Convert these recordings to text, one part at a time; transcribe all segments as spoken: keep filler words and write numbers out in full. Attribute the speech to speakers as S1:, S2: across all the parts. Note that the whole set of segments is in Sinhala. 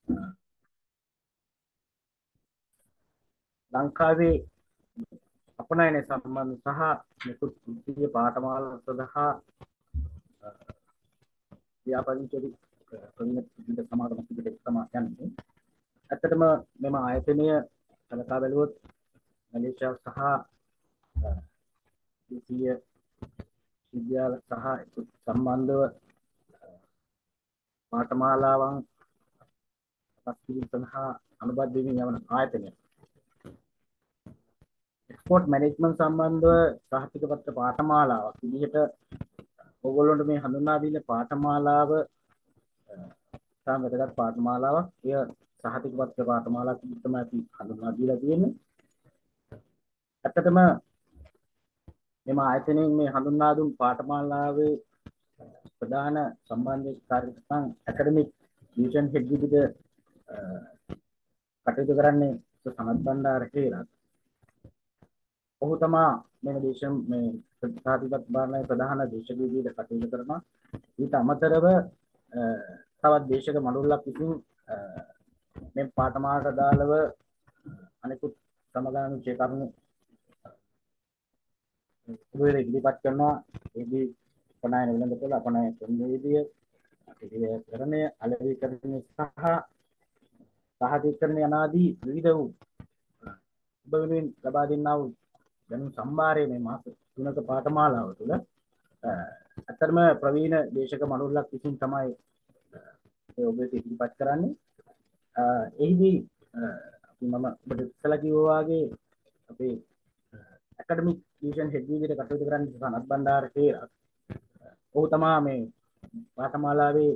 S1: ලංකාවේ අපනයන සම්බන්ධ සහ නිකුත් විද්‍යාවේ පාඨමාලා සඳහා ව්‍යාපරිචරි ප්‍රවීණ විද්‍යා සමාගම පිටට තමයි යන්නේ. ඇත්තටම මෙම ආයතනය සලකා බැලුවොත් මලේසියාව සහ දේශීය විද්‍යාල සහ සම්බන්ධව පාඨමාලාවන් සකස් කිරීම සඳහා අනුබද්ධ වෙමින් යවන ආයතනයක්. එක්ස්පෝර්ට් මැනේජ්මන්ට් සම්බන්ධව සහතික පත්‍ර පාඨමාලාවක් විදිහට ඕගොල්ලන්ට මේ හඳුන්වා දෙන පාඨමාලාව තාම වැදගත් පාඨමාලාවක්. එය සහතික පත්‍ර පාඨමාලාවක් විදිහට තමයි අපි හඳුන්වා දීලා තියෙන්නේ. ඇත්තටම මෙම ආයතනයෙන් මේ හඳුන්වා දුන් පාඨමාලාවේ ප්‍රධාන සම්බන්ධකාරීත්වයන් ඇකඩමික් ඩිවිෂන් හෙඩ් විදිහට කටයුතු කරන්නේ සනත් බණ්ඩාර හේරත්. ඔහු තමා මේ දේශම් මේ ප්‍රතිපාදිත බාරණයේ ප්‍රධාන දේශක විදිහට කටයුතු කරනවා. ඊට අමතරව තවත් දේශක මඩුල්ලක් විසින් මේ පාඨමාලාට අදාළව අනිකුත් සමගාමී කරුණු උදේ ඉදිරිපත් කරනවා. ඒදී අපනයන වෙළඳපොළ අපනයන ක්‍රමවේදය අපිරිකරණය අලෙවිකරණය සහ සහජීකරණය අනාදී විවිධ වූ ඔබ වෙනුවෙන් ලබා දෙන්නා වූ දැනුම් සම්භාරයේ මේ මාස තුනක පාඨමාලාව තුළ අතරම ප්‍රවීණ දේශක මඩුල්ලක් විසින් තමයි ඒ ඔබට ඉදිරිපත් කරන්නේ. එහිදී අපි මම ඔබට ඉස්සලා කිව්වා වගේ අපේ ඇකඩමික් ඩිවිෂන් හෙඩ් විදිහට කටයුතු කරන්නේ සනත් බණ්ඩාර හේරත්. ඔහු තමයි මේ පාඨමාලාවේ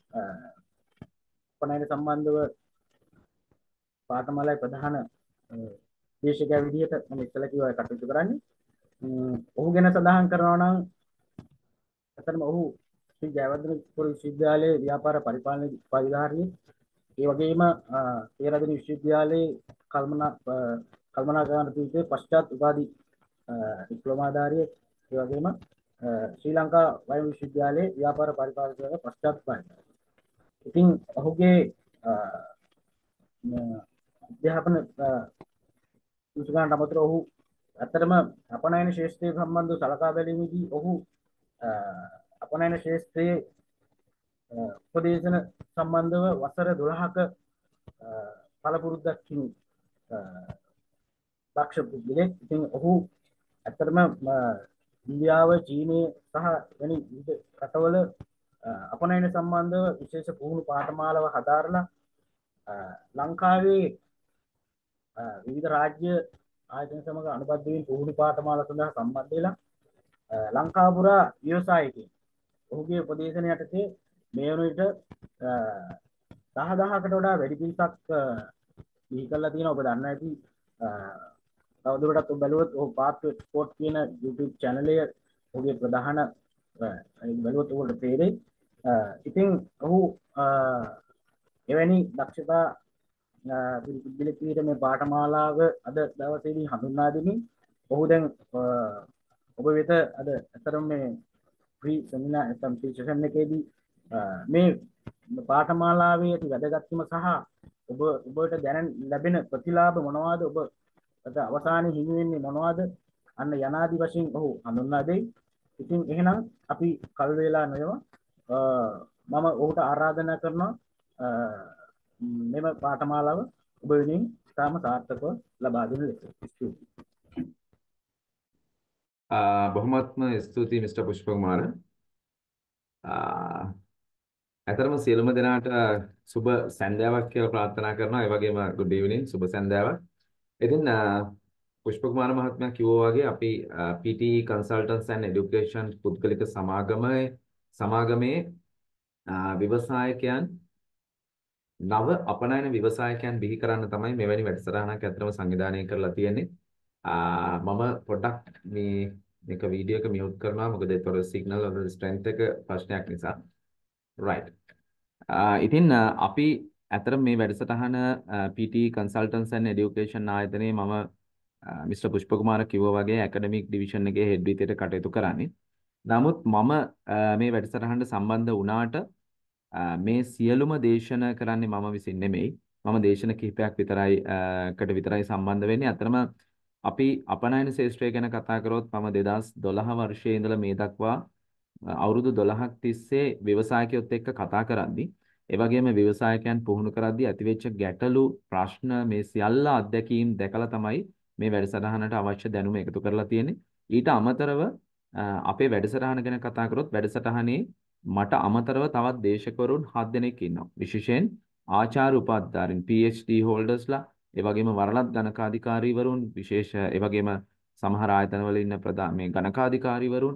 S1: අපනයන සම්බන්ධව පාඨමාලාවේ ප්‍රධාන දේශකයා විදිහට මම ඉස්සලා කිව්වා කටයුතු කරන්නේ. ඔහු ගැන සඳහන් කරනවා නම් අතරම ඔහු ශ්‍රී ජයවර්ධනපුර විශ්වවිද්‍යාලයේ ව්‍යාපාර පරිපාලන උපාධිධාරියෙක්. ඒ වගේම පේරාදෙණිය විශ්වවිද්‍යාලයේ කල්මනා කල්මනාකාර තීර්ථයේ පශ්චාත් උපාධි ඩිප්ලෝමාධාරියෙක්. ඒ වගේම ශ්‍රී ලංකා වෛද්‍ය විශ්වවිද්‍යාලයේ ව්‍යාපාර පරිපාලන පශ්චාත් උපාධි. ඉතින් ඔහුගේ අධ්‍යාපන සුසුකාන්ට අමතරව ඔහු ඇත්තටම අපනයන ශාස්ත්‍රයේ සම්බන්ධව සලකා බැලීමේදී ඔහු අපනයන ශාස්ත්‍රයේ උපදේශන සම්බන්ධව වසර දොළහක පළපුරුද්දක් හිමි දක්ෂ පුද්ගලෙක්. ඉතින් ඔහු ඇත්තටම ඉන්දියාව, චීනය සහ වෙන විවිධ රටවල අපනයන සම්බන්ධව විශේෂ පුහුණු පාඨමාලාව හදාරලා ලංකාවේ විවිධ රාජ්‍ය ආයතන සමග අනුබද්ධ වී පුහුණු පාඨමාලා සඳහා සම්බන්ධ වෙලා ලංකාව පුරා ව්‍යවසායකයන් ඔහුගේ උපදේශන යටතේ මේ වන විට දහදහකට වඩා වැඩි පිරිසක් බිහි කරලා තියෙනවා. ඔබ දන්නා ඇති තවදුරටත් ඔබ බැලුවොත් ඔහු පාත් ස්පෝර්ට් කියන YouTube channel එක ඔහුගේ ප්‍රධාන බැලුවොත් ඔබට තේරෙයි. ඉතින් ඔහු එවැනි දක්ෂතා පිළිපිට මේ පාඨමාලාව අද දවසේදී හඳුන්වා දෙමින් ඔහු දැන් ඔබ වෙත අද අතරම මේ ෆ්‍රී සෙමිනාර් නැත්නම් ෆ්‍රී සෙෂන් එකේදී මේ පාඨමාලාවේ ඇති වැදගත්කම සහ ඔබ ඔබට දැන ලැබෙන ප්‍රතිලාභ මොනවාද, ඔබ අද අවසානයේ හිමි වෙන්නේ මොනවාද, අන්න යනාදී වශයෙන් ඔහු හඳුන්වා දෙයි. ඉතින් එහෙනම් අපි කල් වේලා නොයව මම ඔහුට ආරාධනා කරනවා මෙම පාඨමාලාව ඔබ වෙනුවෙන් ඉතාම සාර්ථකව ලබා දෙන ලෙස. ස්තුතියි.
S2: බොහොමත්ම ස්තුතියි මිස්ටර් පුෂ්පකුමාර. අතරම සියලුම දෙනාට සුබ සන්ධ්‍යාවක් කියලා ප්‍රාර්ථනා කරනවා. ඒ වගේම good evening සුබ සන්ධ්‍යාවක්. ඉතින් පුෂ්පකුමාර මහත්මයා කිව්වා වගේ අපි P T E Consultants and Education පුද්ගලික සමාගමේ සමාගමේ ව්‍යවසායකයන් නව අපනයන ව්‍යවසායකයන් බිහි කරන්න තමයි මෙවැනි වැඩසටහනක් ඇත්තම සංවිධානය කරලා තියෙන්නේ. මම පොඩ්ඩක් මේ මේක වීඩියෝ එක මියුට් කරනවා මොකද ඒතර සිග්නල් වල ස්ට්‍රෙන්ත් එක ප්‍රශ්නයක් නිසා. right. ඉතින් අපි අතර මේ වැඩසටහන P T E Consultants and Education ආයතනයේ මම මිස්ටර් පුෂ්පකුමාර කිව්වා වගේ ඇකඩමික් ඩිවිෂන් එකේ හෙඩ් විදියට කටයුතු කරන්නේ. නමුත් මම මේ වැඩසටහනට සම්බන්ධ වුණාට මේ සියලුම දේශන කරන්නේ මම විසින් නෙමෙයි. මම දේශන කිහිපයක් විතරයි කට විතරයි සම්බන්ධ වෙන්නේ. අතරම අපි අපනයන ශාස්ත්‍රය ගැන කතා කරොත් මම දෙදහස් දොළහ වර්ෂයේ ඉඳලා මේ දක්වා අවුරුදු දොළහක් තිස්සේ ව්‍යවසායකයොත් එක්ක කතා කරද්දී ඒ වගේම ව්‍යවසායකයන් පුහුණු කරද්දී ඇතිවෙච්ච ගැටලු ප්‍රශ්න මේ සියල්ල අත්දැකීම් දැකලා තමයි මේ වැඩසටහනට අවශ්‍ය දැනුම එකතු කරලා තියෙන්නේ. ඊට අමතරව අපේ වැඩසටහන ගැන කතා කරොත් වැඩසටහනේ මට අමතරව තවත් දේශකවරුන් හත් දෙනෙක් ඉන්නවා. විශේෂයෙන් ආචාර්ය උපාධිධාරීන් පී එච් ඩී හෝල්ඩර්ස්ලා, ඒ වගේම වරලත් ගණකාධිකාරීවරුන්, විශේෂ ඒ වගේම සමහර ආයතනවල ඉන්න ප්‍රධාන මේ ගණකාධිකාරීවරුන්,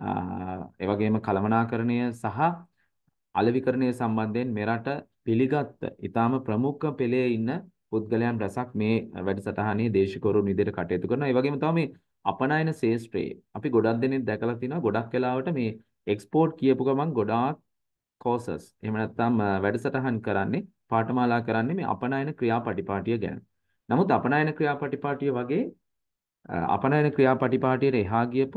S2: ඒ වගේම කළමනාකරණය සහ අලෙවිකරණය සම්බන්ධයෙන් මෙරට පිළිගත් ඊටාම ප්‍රමුඛ පෙළේ ඉන්න පුද්ගලයන් රැසක් මේ වැඩසටහනේ දේශකවරුන් විදිහට කටයුතු කරනවා. ඒ වගේම තමයි මේ අපනයන ශාස්ත්‍රයේ අපි ගොඩක් දෙනෙක් දැකලා තිනවා. ගොඩක් වෙලාවට මේ එක්ස්පෝර්ට් කියපු ගමන් ගොඩාක් courses එහෙම නැත්නම් වැඩසටහන් කරන්නේ පාඨමාලා කරන්නේ මේ අපනයන ක්‍රියාපටිපාටිය ගැන. නමුත් අපනයන ක්‍රියාපටිපාටිය වගේ අපනයන ක්‍රියාපටිපාටියට එහා ගියපු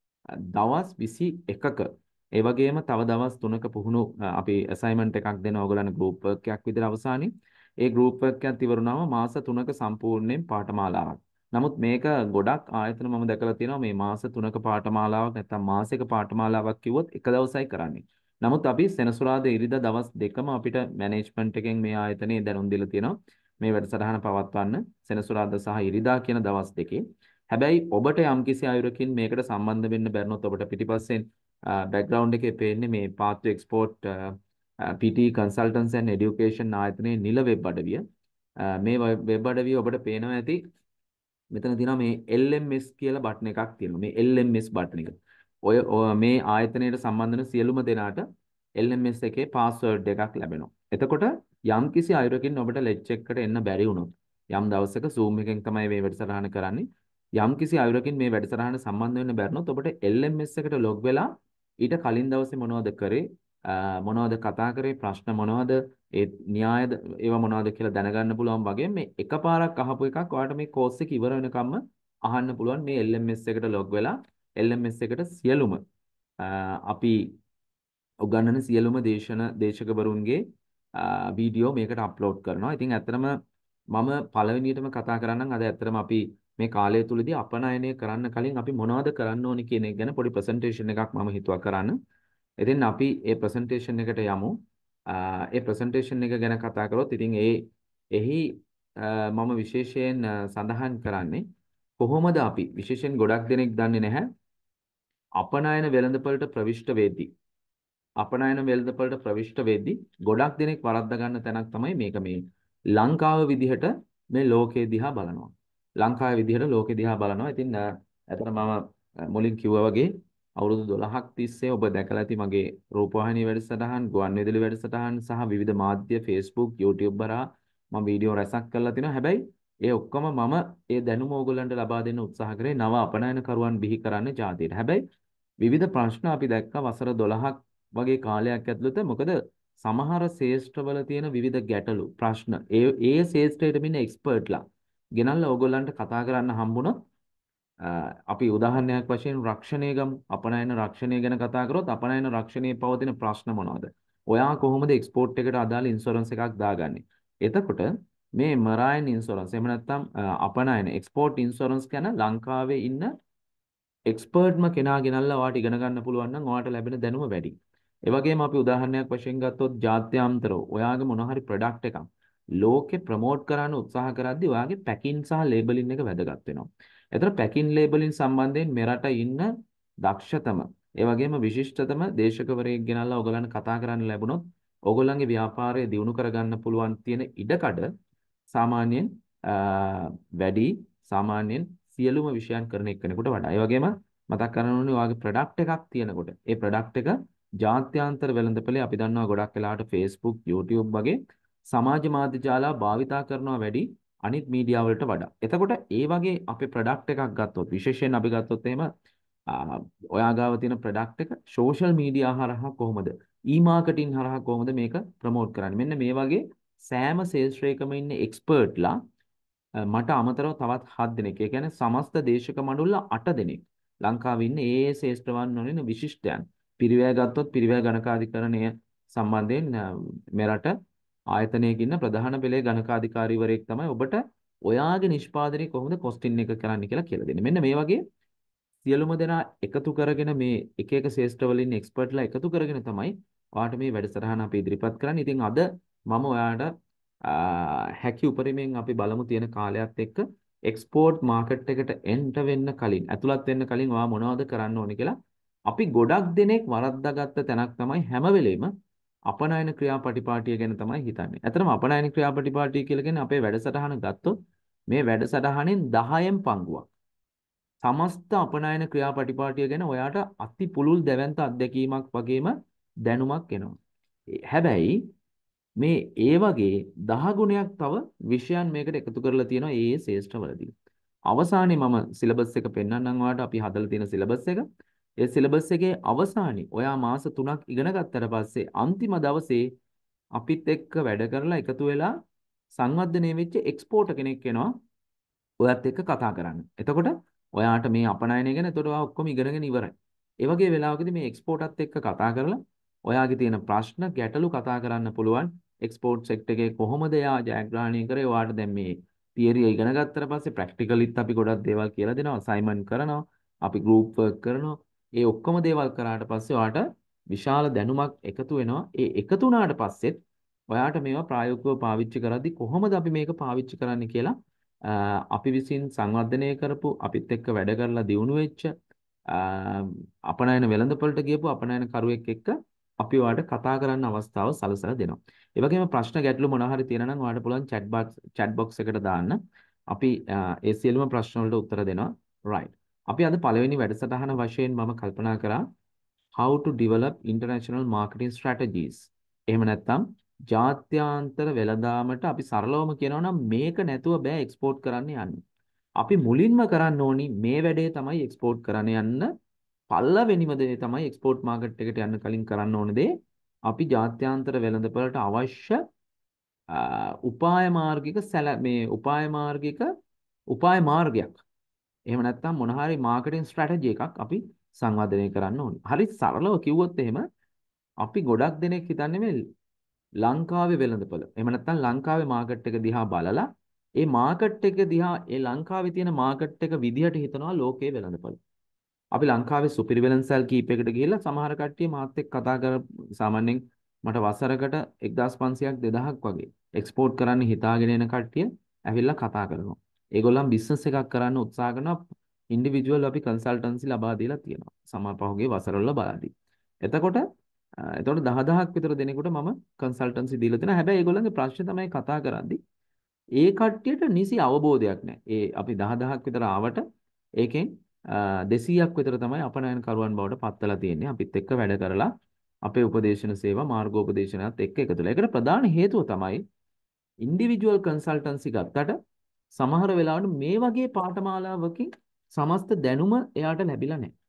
S2: දවස් විසි එකක ඒ වගේම තව දවස් තුනක පුහුණු අපි assignment එකක් දෙන ඕගොල්ලන් group work එකක් විදිහට අවසානයේ ඒ group work එකත් ඉවරුනම මාස තුනක සම්පූර්ණයෙන් පාඨමාලාවක්. නමුත් මේක ගොඩක් ආයතන මම දැකලා තියෙනවා මේ මාස තුනක පාඨමාලාවක් නැත්නම් මාසික පාඨමාලාවක් කිව්වොත් එක දවසයි කරන්නේ. නමුත් අපි සෙනසුරාදා ඉරිදා දවස් දෙකම අපිට මැනේජ්මන්ට් එකෙන් මේ ආයතනයේ දැනුම් දීලා තියෙනවා මේ වැඩසටහන පවත්වන්න සෙනසුරාදා සහ ඉරිදා කියන දවස් දෙකේ. හැබැයි ඔබට යම්කිසි අයුරකින් මේකට සම්බන්ධ වෙන්න බැරිනොත් ඔබට පිටිපස්සෙන් බෑග්ග්‍රවුන්ඩ් එකේ පේන්නේ මේ Path to Export P T Consultants and Education ආයතනයේ නිල වෙබ් අඩවිය. මේ වෙබ් අඩවිය ඔබට පේනවා ඇති. මෙතන තියෙනවා මේ එල් එම් එස් කියලා බටන් එකක් තියෙනවා. මේ එල් එම් එස් බටන් එක. ඔය මේ ආයතනයට සම්බන්ධ වෙන සියලුම දෙනාට එල් එම් එස් එකේ පාස්වර්ඩ් එකක් ලැබෙනවා. එතකොට යම්කිසි අයුරකින් ඔබට ලෙක්චර් එකට එන්න බැරි වුණොත් යම් දවසක Zoom එකෙන් තමයි මේ වැඩසටහන කරන්නේ. යම්කිසි අයුරකින් මේ වැඩසටහනට සම්බන්ධ වෙන්න බැරිනොත් ඔබට එල් එම් එස් එකට ලොග් වෙලා ඊට කලින් දවසේ මොනවද කරේ මොනවද කතා කරේ ප්‍රශ්න මොනවද ඒ න්‍යායද ඒවා මොනවද කියලා දැනගන්න පුළුවන් වගේ මේ එකපාරක් අහපු එකක් ඔයාලට මේ කෝස් එක ඉවර වෙනකම්ම අහන්න පුළුවන් මේ එල් එම් එස් එකට ලොග් වෙලා එල් එම් එස් එකට සියලුම අපි උගන්වන සියලුම දේශන දේශකවරුන්ගේ වීඩියෝ මේකට අප්ලෝඩ් කරනවා. ඉතින් ඇත්තටම මම පළවෙනියටම කතා කරන්නම් අද ඇත්තටම අපි මේ කාලය තුලදී අපනයනය කරන්න කලින් අපි මොනවද කරන්න ඕනේ කියන එක ගැන පොඩි ප්‍රසන්ටේෂන් එකක් මම හිතුවා කරන්න. ඉතින් අපි මේ ප්‍රසන්ටේෂන් එකට යමු. ඒ ප්‍රසන්ටේෂන් එක ගැන කතා කරොත් ඉතින් ඒ එහි මම විශේෂයෙන් සඳහන් කරන්නේ කොහොමද අපි විශේෂයෙන් ගොඩක් දෙනෙක් දන්නේ නැහැ අපනයන වෙළඳපළට ප්‍රවිෂ්ඨ වෙද්දී අපනයන වෙළඳපළට ප්‍රවිෂ්ඨ වෙද්දී ගොඩක් දෙනෙක් වරද්දා ගන්න තැනක් තමයි මේක මේ ලංකාව විදිහට මේ ලෝකයේ දිහා බලනවා. ලංකාවේ විදිහට ලෝකෙ දිහා බලනවා. ඉතින් අතන මම මුලින් කිව්වා වගේ අවුරුදු දොළහක් තිස්සේ ඔබ දැකලා ඇති මගේ රූපවාහිනී වැඩසටහන්, ගුවන්විදුලි වැඩසටහන් සහ විවිධ මාධ්‍ය Facebook, YouTube හරහා මම වීඩියෝ රැසක් කරලා තිනවා. හැබැයි ඒ ඔක්කොම මම ඒ දැනුම ඕගොල්ලන්ට ලබා දෙන්න උත්සාහ කරේ නව අපනයනකරුවන් බිහි කරන්න ජාතියට. හැබැයි විවිධ ප්‍රශ්න අපි දැක්කා වසර දොළහක් වගේ කාලයක් ඇතුළත. මොකද සමහර ශාස්ත්‍රවල තියෙන විවිධ ගැටලු ප්‍රශ්න ඒ ඒ ශාස්ත්‍රයට ඉන්න එක්ස්පර්ට්ලා ගෙනල්ලා ඕගොල්ලන්ට කතා කරන්න හම්බුණොත් අපි උදාහරණයක් වශයෙන් රක්ෂණය ගමු. අපනයන රක්ෂණය ගැන කතා කරොත් අපනයන රක්ෂණයේ පවතින ප්‍රශ්න මොනවද? ඔයා කොහොමද එක්ස්පෝර්ට් එකට අදාළ ඉන්ෂුරන්ස් එකක් දාගන්නේ? එතකොට මේ මරයින් ඉන්ෂුරන්ස් එහෙම නැත්නම් අපනයන එක්ස්පෝර්ට් ඉන්ෂුරන්ස් ගැන ලංකාවේ ඉන්න එක්ස්පර්ට්ම කෙනා ගෙනල්ලා ඔයාට ඉගෙන ගන්න පුළුවන් නම් ඔයාට ලැබෙන දැනුම වැඩි. ඒ වගේම අපි උදාහරණයක් වශයෙන් ගත්තොත් ජාත්‍යන්තරව ඔයාගේ මොන හරි ප්‍රොඩක්ට් එකක් ලෝකේ ප්‍රොමෝට් කරන්න උත්සාහ කරද්දී ඔයාගේ පැකින් සහ ලේබලින් එක වැදගත් වෙනවා. එතන පැකින් ලේබලින් සම්බන්ධයෙන් මෙරට ඉන්න දක්ෂතම ඒ වගේම විශිෂ්ටතම දේශකවරයෙක් ගෙනල්ලා ඔයගලන්ට කතා කරන්න ලැබුණොත් ඔයගොල්ලන්ගේ ව්‍යාපාරය දියුණු කරගන්න පුළුවන් තියෙන ඉඩකඩ සාමාන්‍යයෙන් වැඩි සාමාන්‍යයෙන් සියලුම විෂයන් කරන එක්කෙනෙකුට වඩා. ඒ වගේම මතක් කරගන්න ඕනේ ඔයාගේ ප්‍රොඩක්ට් එකක් තියෙනකොට ඒ ප්‍රොඩක්ට් එක ජාත්‍යන්තර වෙළඳපොලේ අපි දන්නවා ගොඩක් වෙලාවට Facebook, YouTube වගේ සමාජ මාධ්‍ය ජාලා භාවිතා කරනවා වැඩි අනිත් මීඩියා වලට වඩා. එතකොට ඒ වගේ අපේ ප්‍රොඩක්ට් එකක් ගත්තොත් විශේෂයෙන් අපි ගත්තොත් එහෙම ඔයා ගාව තියෙන ප්‍රොඩක්ට් එක සෝෂල් මීඩියා හරහා කොහොමද ඊ මාකටිං හරහා කොහොමද මේක ප්‍රොමෝට් කරන්නේ? මෙන්න මේ වගේ සෑම ශාස්ත්‍රයකම ඉන්න එක්ස්පර්ට්ලා මට අමතරව තවත් හත් දෙනෙක්. ඒ කියන්නේ සමස්ත දේශක මණ්ඩල අට දෙනෙක් ලංකාවේ ඉන්න ඒ ඒ ශාස්ත්‍රවන් වලින් විශිෂ්ටයන්. පිරිවැය ගත්තොත් පිරිවැය ගණකාධිකරණය සම්බන්ධයෙන් මෙරට ආයතනයක ඉන්න ප්‍රධාන පෙළේ ගණකාධිකාරීවරයෙක් තමයි ඔබට ඔයාගේ නිෂ්පාදනය කොහොමද කොස්ටින් එක කරන්න කියලා කියලා දෙන්නේ. මෙන්න මේ වගේ සියලුම දෙනා එකතු කරගෙන මේ එක එක ශේෂ්ත්‍රවලින් එක්ස්පර්ට්ලා එකතු කරගෙන තමයි ඔයාට මේ වැඩසටහන අපි ඉදිරිපත් කරන්නේ. ඉතින් අද මම ඔයාට හැකි උපරිමයෙන් අපි බලමු තියෙන කාලයත් එක්ක එක්ස්පෝර්ට් මාකට් එකට එන්ටර් වෙන්න කලින් ඇතුළත් වෙන්න කලින් ඔයා මොනවද කරන්න ඕනේ කියලා අපි ගොඩක් දෙනෙක් වරද්දාගත්ත තැනක් තමයි හැම වෙලෙම අපනයන ක්‍රියාපටිපාටිය ගැන තමයි හිතන්නේ. ඇත්තටම අපනයන ක්‍රියාපටිපාටිය කියලා කියන්නේ අපේ වැඩසටහන ගත්තොත් මේ වැඩසටහනෙන් දහයෙන් පංගුවක් සමස්ත අපනයන ක්‍රියාපටිපාටිය ගැන ඔයාට අති පුළුල් දැවැන්ත අත්දැකීමක් වගේම දැනුමක් එනවා. හැබැයි මේ ඒ වගේ දහ ගුණයක් තව විෂයන් මේකට එකතු කරලා තියෙනවා ඒ ඒ ශේෂ්ඨවලදී. අවසානයේ මම සිලබස් එක පෙන්නන්නම් ඔයාලට අපි හදලා තියෙන සිලබස් එක. ඒ සිලබස් එකේ අවසානයේ ඔයා මාස තුනක් ඉගෙන ගත්තට පස්සේ අන්තිම දවසේ අපිත් එක්ක වැඩ කරලා එකතු වෙලා සංවර්ධනය වෙච්ච එක්ස්පෝර්ටර් කෙනෙක් වෙනවා ඔයත් එක්ක කතා කරන්න. එතකොට ඔයාට මේ අපනයනය ගැන එතකොට ඔයා ඔක්කොම ඉගෙනගෙන ඉවරයි. ඒ වගේ වෙලාවකදී මේ එක්ස්පෝර්ටර්ත් එක්ක කතා කරලා ඔයාගේ තියෙන ප්‍රශ්න ගැටලු කතා කරන්න පුළුවන්. එක්ස්පෝර්ට් සෙක්ටර් එකේ කොහොමද එයා ජයග්‍රහණය කරේ? ඔයාට දැන් මේ තියරි ඉගෙන ගත්තට පස්සේ ප්‍රැක්ටිකලිත් අපි ගොඩක් දේවල් කියලා දෙනවා. අසයින්මන්ට් කරනවා. අපි ගෲප් වර්ක් කරනවා. ඒ ඔක්කොම දේවල් කරාට පස්සේ ඔයාට විශාල දැනුමක් එකතු වෙනවා. ඒ එකතු වුණාට පස්සෙත් ඔයාට මේවා ප්‍රායෝගිකව පාවිච්චි කරද්දි කොහොමද අපි මේක පාවිච්චි කරන්නේ කියලා අපි විසින් සංවර්ධනය කරපු අපිත් එක්ක වැඩ කරලා දියුණු වෙච්ච අපනයන වෙළඳපොළට ගියපු අපනයන කරුවෙක් එක්ක අපි ඔයාලට කතා කරන්න අවස්ථාව සලසලා දෙනවා. ඒ වගේම ප්‍රශ්න ගැටලු මොනවා හරි තියෙනවා නම් ඔයාලට පුළුවන් chat box chat box එකට දාන්න. අපි ඒ සියලුම ප්‍රශ්න වලට උත්තර දෙනවා. right. අපි අද පළවෙනි වැඩසටහන වශයෙන් මම කල්පනා කරා how to develop international marketing strategies. එහෙම නැත්නම් ජාත්‍යන්තර වෙළඳාමට අපි සරලවම කියනවා නම් මේක නැතුව බෑ එක්ස්පෝර්ට් කරන්න යන්න. අපි මුලින්ම කරන්න ඕනි මේ වැඩේ තමයි එක්ස්පෝර්ට් කරන්න යන්න. පළවෙනිම දේ තමයි එක්ස්පෝර්ට් මාකට් එකට යන්න කලින් කරන්න ඕන දේ අපි ජාත්‍යන්තර වෙළඳපොළට අවශ්‍ය උපාය මාර්ගික සැල මේ උපාය මාර්ගික උපාය මාර්ගයක්. එහෙම නැත්නම් මොන හරි මාකටිං ස්ට්‍රැටජි එකක් අපි සංවර්ධනය කරන්න ඕනේ. හරි සරලව කිව්වොත් එහෙම අපි ගොඩක් දෙනෙක් හිතන්නේ මේ ලංකාවේ වෙළඳපොළ. එහෙම නැත්නම් ලංකාවේ මාකට් එක දිහා බලලා ඒ මාකට් එක දිහා ඒ ලංකාවේ තියෙන මාකට් එක විදිහට හිතනවා ලෝකයේ වෙළඳපොළ. අපි ලංකාවේ සුපිරි වෙළඳසැල් කීපයකට ගිහිල්ලා සමහර කට්ටිය මාත් එක්ක කතා කර සාමාන්‍යයෙන් මට වසරකට එක්දාස් පන්සියයක් දෙදාහක් වගේ එක්ස්පෝර්ට් කරන්න හිතාගෙන එන කට්ටිය ඇවිල්ලා කතා කරනවා. ඒගොල්ලන් බිස්නස් එකක් කරන්න උත්සාහ කරනවා. ඉන්ඩිවිජුවල් අපි කන්සල්ටන්සි ලබා දීලා තියෙනවා. සමහර පහුගිය වසරවල බලද්දී. එතකොට එතකොට දහදහක් විතර දෙනෙකුට මම කන්සල්ටන්සි දීලා තියෙනවා. හැබැයි ඒගොල්ලන්ගේ ප්‍රශ්නේ තමයි කතා කරද්දී ඒ කට්ටියට නිසි අවබෝධයක් නැහැ. ඒ අපි දහදහක් විතර ආවට ඒකෙන් දෙසීයක් විතර තමයි අපනයන කරුවන් බවට පත්වලා තියෙන්නේ. අපිත් එක්ක වැඩ කරලා අපේ උපදේශන සේවා මාර්ගෝපදේශනයත් එක්ක එකතු වෙලා. ඒකට ප්‍රධාන හේතුව තමයි ඉන්ඩිවිජුවල් කන්සල්ටන්සි ගත්තට සමහර වෙලාවට මේ වගේ පාඨමාලාවකින් සමස්ත දැනුම එයාට ලැබිලා නැහැ.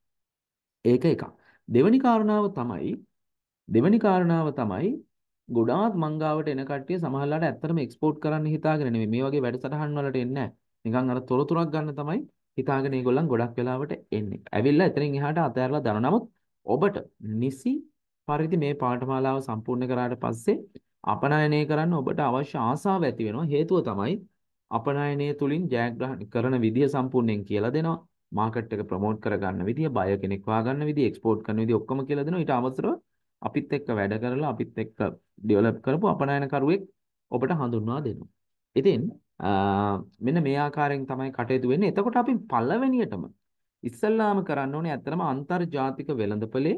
S2: ඒක එකක්. දෙවෙනි කාරණාව තමයි දෙවෙනි කාරණාව තමයි ගොඩාක් මංගාවට එන කට්ටිය සමහරලාට ඇත්තටම එක්ස්පෝර්ට් කරන්න හිතාගෙන නෙමෙයි මේ වගේ වැඩසටහන් වලට එන්නේ නැහැ. නිකන් අර තොරතුරක් ගන්න තමයි හිතාගෙන ඒගොල්ලන් ගොඩක් වෙලාවට එන්නේ. ඇවිල්ලා එතනින් එහාට අතහැරලා දානවා. නමුත් ඔබට නිසි පරිදි මේ පාඨමාලාව සම්පූර්ණ කරාට පස්සේ අපනයනය කරන්න ඔබට අවශ්‍ය ආසාව ඇති වෙනවා. හේතුව තමයි අපනයනය තුලින් ජයග්‍රහණය කරන විදිය සම්පූර්ණයෙන් කියලා දෙනවා. මාකට් එක ප්‍රොමෝට් කරගන්න විදිය, බය කෙනෙක් හොයාගන්න විදිය, එක්ස්පෝර්ට් කරන විදිය ඔක්කොම කියලා දෙනවා. ඊට අවසරව අපිත් එක්ක වැඩ කරලා අපිත් එක්ක ඩෙවලොප් කරපු අපනයන කරුවෙක් ඔබට හඳුන්වා දෙනවා. ඉතින් මෙන්න මේ ආකාරයෙන් තමයි කටයුතු වෙන්නේ. එතකොට අපි පළවෙනියටම ඉස්සල්ලාම කරන්න ඕනේ ඇත්තටම අන්තර්ජාතික වෙළඳපොලේ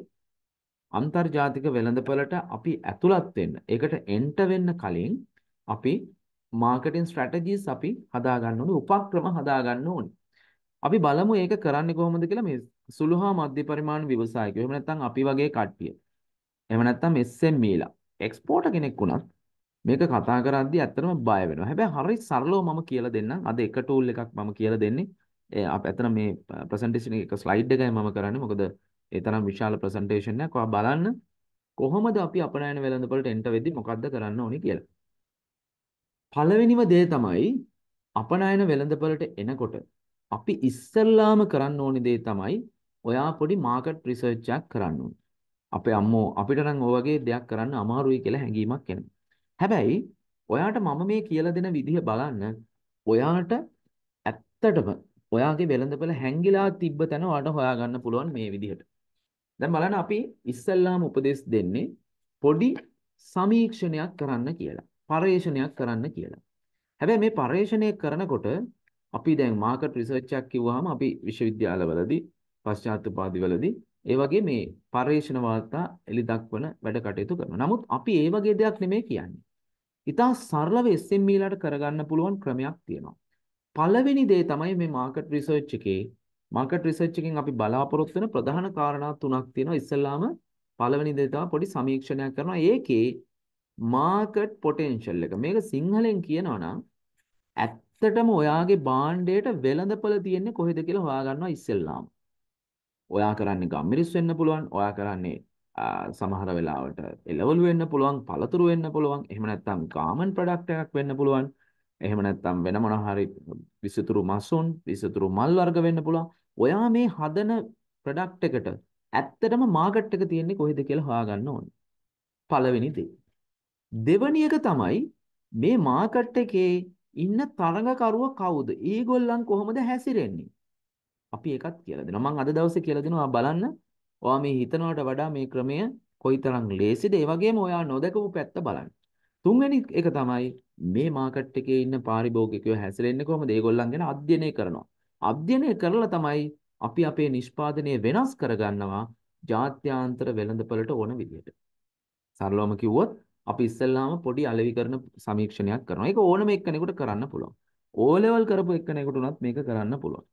S2: අන්තර්ජාතික වෙළඳපොළට අපි ඇතුළත් වෙන්න. ඒකට එන්ටර් වෙන්න කලින් අපි මාකටිං ස්ට්‍රැටජිස් අපි හදා ගන්න ඕනේ, උපක්‍රම හදා ගන්න ඕනේ. අපි බලමු ඒක කරන්නේ කොහොමද කියලා. මේ සුළු හා මධ්‍ය පරිමාණ ව්‍යවසායකයෝ එහෙම නැත්නම් අපි වගේ කට්ටිය. එහෙම නැත්නම් එස් එම් ඊ ලා එක්ස්පෝර්ටර් කෙනෙක් වුණත් මේක කතා කරද්දී ඇත්තටම බය වෙනවා. හැබැයි හරි සරලව මම කියලා දෙන්නම්. අද එක ටූල් එකක් මම කියලා දෙන්නේ. ඒ අප ඇත්තට මේ ප්‍රසන්ටේෂන් එක ස්ලයිඩ් එකයි මම කරන්නේ. මොකද ඒ තරම් විශාල ප්‍රසන්ටේෂන් එකක්. ඔයා බලන්න කොහොමද අපි අපනයන වෙළඳපොළට එන්ටර් වෙද්දී මොකද්ද කරන්න ඕනේ කියලා. පළවෙනිම දේ තමයි අපනයන වෙළඳපොළට එනකොට අපි ඉස්සල්ලාම කරන්න ඕනේ දේ තමයි ඔයා පොඩි මාකට් රිසර්ච් එකක් කරන්න ඕනේ. අපේ අම්මෝ අපිට නම් ඔය වගේ දෙයක් කරන්න අමාරුයි කියලා හැඟීමක් එනවා. හැබැයි ඔයාට මම මේ කියලා දෙන විදිහ බලන්න ඔයාට ඇත්තටම ඔයාගේ වෙළඳපොළ හැංගිලා තිබ්බ තැන ඔයාට හොයාගන්න පුළුවන් මේ විදිහට. දැන් බලන්න අපි ඉස්සල්ලාම උපදෙස් දෙන්නේ පොඩි සමීක්ෂණයක් කරන්න කියලා. පර්යේෂණයක් කරන්න කියලා. හැබැයි මේ පර්යේෂණය කරනකොට අපි දැන් මාකට් රිසර්ච් එකක් කිව්වහම අපි විශ්වවිද්‍යාලවලදී පශ්චාත්තුපාදිවලදී ඒ වගේ මේ පර්යේෂණ වාර්තා එලි දක්වන වැඩ කටයුතු කරනවා. නමුත් අපි ඒ වගේ දෙයක් නෙමෙයි කියන්නේ. ඉතා සරලව එස් එම් ඊ ලාට කරගන්න පුළුවන් ක්‍රමයක් තියෙනවා. පළවෙනි දේ තමයි මේ මාකට් රිසර්ච් එකේ මාකට් රිසර්ච් එකෙන් අපි බලාපොරොත්තු වෙන ප්‍රධාන කාරණා තුනක් තියෙනවා. ඉස්සෙල්ලාම පළවෙනි දේ තමයි පොඩි සමීක්ෂණයක් කරනවා. ඒකේ මාකට් පොටෙන්ෂල් එක. මේක සිංහලෙන් කියනවා නම් ඇත්තටම ඔයාගේ භාණ්ඩයට වෙළඳපොළ තියෙන්නේ කොහෙද කියලා හොයාගන්නවා ඉස්සෙල්ලාම. ඔයා කරන්නේ ගම්මිරිස් වෙන්න පුළුවන්. ඔයා කරන්නේ සමහර වෙලාවට එළවලු වෙන්න පුළුවන්, පළතුරු වෙන්න පුළුවන්. එහෙම නැත්නම් ගාමන් ප්‍රොඩක්ට් එකක් වෙන්න පුළුවන්. එහෙම නැත්නම් වෙන මොනවා හරි විසිතුරු මසුන්, විසිතුරු මල් වර්ග වෙන්න පුළුවන්. ඔයා මේ හදන ප්‍රොඩක්ට් එකට ඇත්තටම මාකට් එක තියෙන්නේ කොහෙද කියලා හොයාගන්න ඕනේ. පළවෙනි දේ. දෙවැනි එක තමයි මේ මාකට් එකේ ඉන්න තරඟකරුව කවුද? ඒගොල්ලන් කොහොමද හැසිරෙන්නේ? අපි ඒකත් කියලා දෙනවා. මම අද දවසේ කියලා දෙනවා බලන්න. ඔයා මේ හිතනවට වඩා මේ ක්‍රමය කොයිතරම් ලේසිද? ඒ වගේම ඔයා නොදකපු පැත්ත බලන්න. තුන්වෙනි එක තමයි මේ මාකට් එකේ ඉන්න පාරිභෝගිකයෝ හැසිරෙන්නේ කොහොමද? ඒගොල්ලන් ගැන අධ්‍යයනය කරනවා. අධ්‍යයනය කරලා තමයි අපි අපේ නිෂ්පාදනය වෙනස් කරගන්නවා ජාත්‍යන්තර වෙළඳපොළට ඕන විදිහට. සරලවම කිව්වොත් අපි ඉස්සෙල්ලාම පොඩි අලෙවි කරන සමීක්ෂණයක් කරනවා. ඒක ඕනම එක්කෙනෙකුට කරන්න පුළුවන්. O level කරපු එක්කෙනෙකුට උනත් මේක කරන්න පුළුවන්.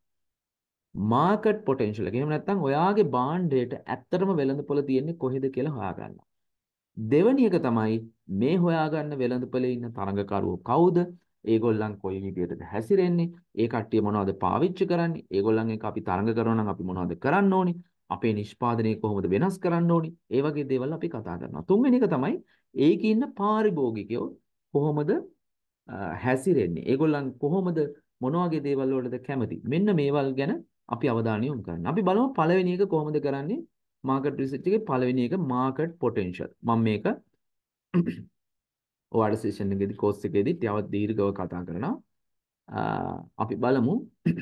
S2: මාකට් පොටෙන්ෂල් එක. එහෙම නැත්නම් ඔයාගේ භාණ්ඩයට ඇත්තටම වෙළඳපොළ තියෙන්නේ කොහෙද කියලා හොයාගන්න. දෙවෙනි එක තමයි මේ හොයාගන්න වෙළඳපොළේ ඉන්න තරඟකරුවෝ කවුද? ඒගොල්ලන් කොයි විදිහටද හැසිරෙන්නේ? ඒ කට්ටිය මොනවද පාවිච්චි කරන්නේ? ඒගොල්ලන් එක අපි තරඟ කරනවා නම් අපි මොනවද කරන්න ඕනේ? අපේ නිෂ්පාදනය කොහොමද වෙනස් කරන්න ඕනේ? ඒ වගේ දේවල් අපි කතා කරනවා. තුන්වෙනි එක තමයි ඒකේ ඉන්න පාරිභෝගිකයෝ කොහොමද හැසිරෙන්නේ? ඒගොල්ලන් කොහොමද මොන වගේ දේවල් වලටද කැමති? මෙන්න මේවල් ගැන අපි අවධානය යොමු කරන්න. අපි බලමු පළවෙනි එක කොහොමද කරන්නේ? මාකට් රිසර්ච් එකේ පළවෙනි එක මාකට් පොටෙන්ෂල්. මම මේක ඔයාලට සෙෂන් එකේදී කෝස් එකේදී තවත් දීර්ඝව කතා කරනවා. අපි බලමු.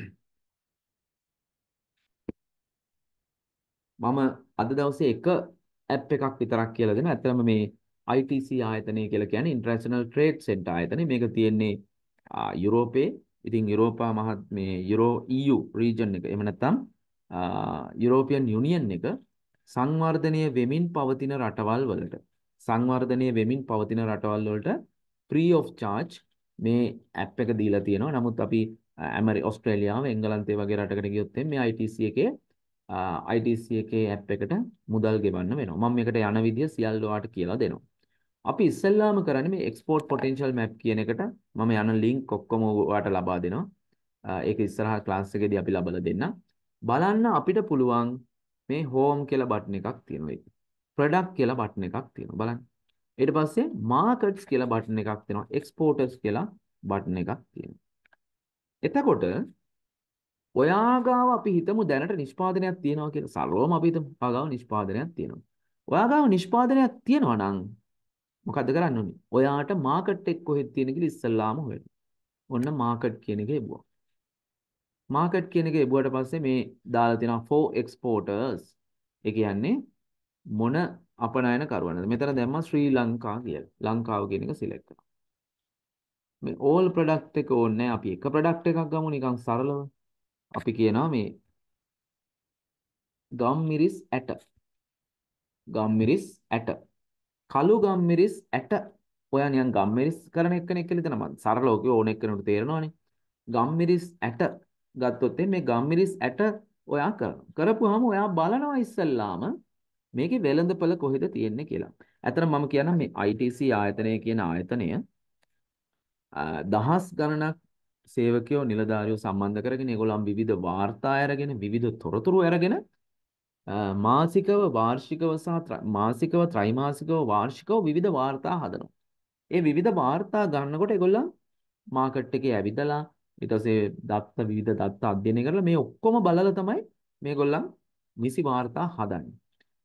S2: මම අද දවසේ එක ඇප් එකක් විතරක් කියලා දෙනවා. ඇත්තටම මේ I T C ආයතනය කියලා කියන්නේ International Trade Center ආයතනය. මේක තියෙන්නේ යුරෝපයේ. ඉතින් යුරෝපා මහත් මේ යුරෝ E U region එක. එහෙම නැත්නම් යුරෝපියන් යුනියන් එක සංවර්ධනය වෙමින් පවතින රටවල් වලට සංවර්ධනය වෙමින් පවතින රටවල් වලට free of charge මේ ඇප් එක දීලා තියෙනවා. නමුත් අපි ඇමරි ඕස්ට්‍රේලියාව, එංගලන්තය වගේ රටකට ගියොත් මේ I T C එකේ I T C එකේ ඇප් එකට මුදල් ගෙවන්න වෙනවා. මම මේකට යන විදිය සියල්ල ඔයාලට කියලා දෙනවා. අපි ඉස්සෙල්ලාම කරන්නේ මේ export potential map කියන එකට මම යන link ඔක්කොම ඔයාලට ලබා දෙනවා. ඒක ඉස්සරහා ක්ලාස් එකේදී අපි ලබලා දෙන්නම්. බලන්න අපිට පුළුවන් මේ home කියලා බටන් එකක් තියෙනවා. ඒක. product කියලා බටන් එකක් තියෙනවා. බලන්න. ඊට පස්සේ markets කියලා බටන් එකක් තියෙනවා. exporters කියලා බටන් එකක් තියෙනවා. එතකොට ඔයාගාව අපි හිතමු දැනට නිෂ්පාදනයක් තියෙනවා කියලා. සරලවම අපි හිතමු ඔයාගාව නිෂ්පාදනයක් තියෙනවා. ඔයාගාව නිෂ්පාදනයක් තියෙනවා නම් මොකද්ද කරන්න ඕනේ? ඔයාට මාකට් එක කොහෙද තියෙන කියලා ඉස්සල්ලාම හොයන්න. ඔන්න මාකට් කියන එක එබුවා. මාකට් කියන එක එබුවට පස්සේ මේ දාලා තියෙනවා for exporters. ඒ කියන්නේ මොන අපනයන කරුවනද? මෙතන දැම්මා ශ්‍රී ලංකා කියලා. ලංකාව කියන එක සිලෙක්ට් කරනවා. මේ all product එක ඕනේ අපි එක product එකක් ගමු නිකන් සරලව. අපි කියනවා මේ ගම්මිරිස් ඇට. ගම්මිරිස් ඇට. කළු ගම්මිරිස් ඇට. ඔයා නිකන් ගම්මිරිස් කරන එක්කෙනෙක් කියලා හිතනවා. සරලව කිව්ව ඕන එක්කෙනෙකුට තේරෙනවනේ. ගම්මිරිස් ඇට ගත්තොත් මේ ගම්මිරිස් ඇට ඔයා කරනවා. කරපුවාම ඔයා බලනවා ඉස්සල්ලාම මේකේ වෙළඳපොළ කොහෙද තියෙන්නේ කියලා. ඇත්තටම මම කියනවා මේ I T C ආයතනය කියන ආයතනය දහස් ගණනක් සේවකයෝ නිලධාරියෝ සම්බන්ධ කරගෙන ඒගොල්ලන් විවිධ වාර්තා අරගෙන විවිධ තොරතුරු අරගෙන මාසිකව වාර්ෂිකව සහ මාසිකව ත්‍රිමාසිකව වාර්ෂිකව විවිධ වාර්තා හදනවා. ඒ විවිධ වාර්තා ගන්නකොට ඒගොල්ලන් මාකට් එකේ ඇවිදලා ඊට පස්සේ දත්ත විවිධ දත්ත අධ්‍යයනය කරලා මේ ඔක්කොම බලලා තමයි මේගොල්ලන් නිසි වාර්තා හදන්නේ.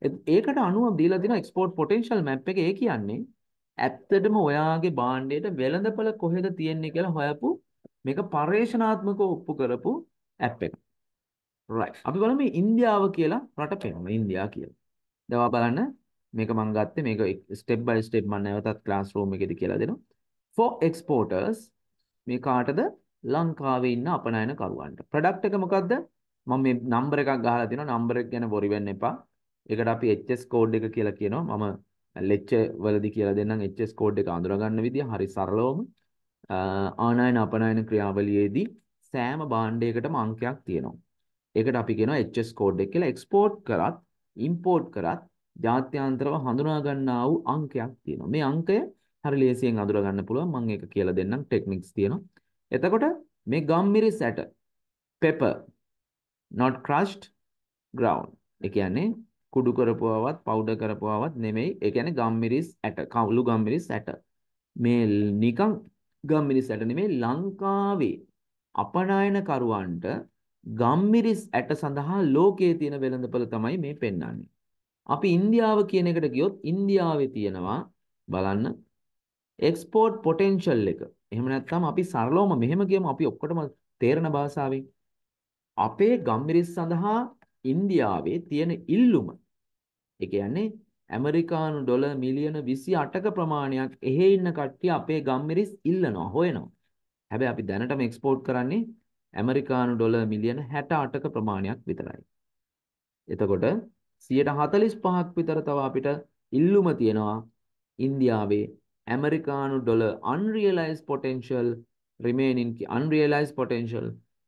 S2: ඒකට අනුව දීලා දෙන එක්ස්පෝර්ට් පොටෙන්ෂල් මැප් එක. ඒ කියන්නේ ඇත්තටම ඔයාගේ භාණ්ඩයට වෙළඳපළ කොහෙද තියෙන්නේ කියලා හොයපු මේක පර්යේෂණාත්මකව ඔප්පු කරපු ඇප් එක. right. අපි බලමු ඉන්දියාව කියලා රට පෙන්නන ඉන්දියා කියලා. දැන් බලන්න මේක මම ගත්තේ මේක ස්ටෙප් බයි ස්ටෙප් මම නැවතත් ක්ලාස් රූම් එකේදී කියලා දෙනවා. for exporters මේ කාටද ලංකාවේ ඉන්න අපනයන කරුවන්ට. ප්‍රොඩක්ට් එක මොකද්ද? මම මේ නම්බර් එකක් ගහලා තියෙනවා. නම්බර් එක ගැන worry වෙන්න එපා. ඒකට අපි H S කෝඩ් එක කියලා කියනවා. මම ලෙක්චර් වලදී කියලා දෙන්නම් H S කෝඩ් එක අඳුර ගන්න විදිය හරි සරලවම. ආනයන අපනයන ක්‍රියාවලියේදී සෑම භාණ්ඩයකටම අංකයක් තියෙනවා. ඒකට අපි කියනවා H S කෝඩ් එක කියලා. එක්ස්පෝර්ට් කරත් ඉම්පෝර්ට් කරත් ජාත්‍යන්තරව හඳුනා ගන්නා වූ අංකයක් තියෙනවා. මේ අංකය හරි ලේසියෙන් අඳුර ගන්න පුළුවන්. මම ඒක කියලා දෙන්නම්. ටෙක්නික්ස් තියෙනවා. එතකොට මේ ගම්මිරිස් ඇට pepper not crushed ground. ඒ කියන්නේ කුඩු කරපුවවත් පවුඩර් කරපුවවත් නෙමෙයි. ඒ කියන්නේ ගම්මිරිස් ඇට, කවුළු ගම්මිරිස් ඇට. මේ නිකන් ගම්මිරිස් ඇට නෙමෙයි, ලංකාවේ අපනයන කරුවන්ට ගම්මිරිස් ඇට සඳහා ලෝකයේ තියෙන වෙළඳපළ තමයි මේ පෙන්වන්නේ. අපි ඉන්දියාව කියන එකට ගියොත් ඉන්දියාවේ තියෙනවා බලන්න එක්ස්පෝර්ට් පොටෙන්ෂල් එක. එහෙම නැත්නම් අපි සරලවම මෙහෙම කියමු, අපි ඔක්කොටම තේරෙන භාෂාවෙන්. අපේ ගම්මිරිස් සඳහා ඉන්දියාවේ තියෙන ඉල්ලුම, ඒ කියන්නේ ඇමරිකානු ඩොලර් මිලියන විසි අටක ප්‍රමාණයක් එහෙ ඉන්න කට්ටිය අපේ ගම්මිරිස් ඉල්ලනවා, හොයනවා. හැබැයි අපි දැනටම එක්ස්පෝර්ට් කරන්නේ ඇමරිකානු ඩොලර් මිලියන හැට අටක ප්‍රමාණයක් විතරයි. එතකොට සියයට හතළිස් පහක් විතර තව අපිට ඉල්ලුම තියෙනවා ඉන්දියාවේ ඇමරිකානු dollar unrealized potential remaining unrealized potential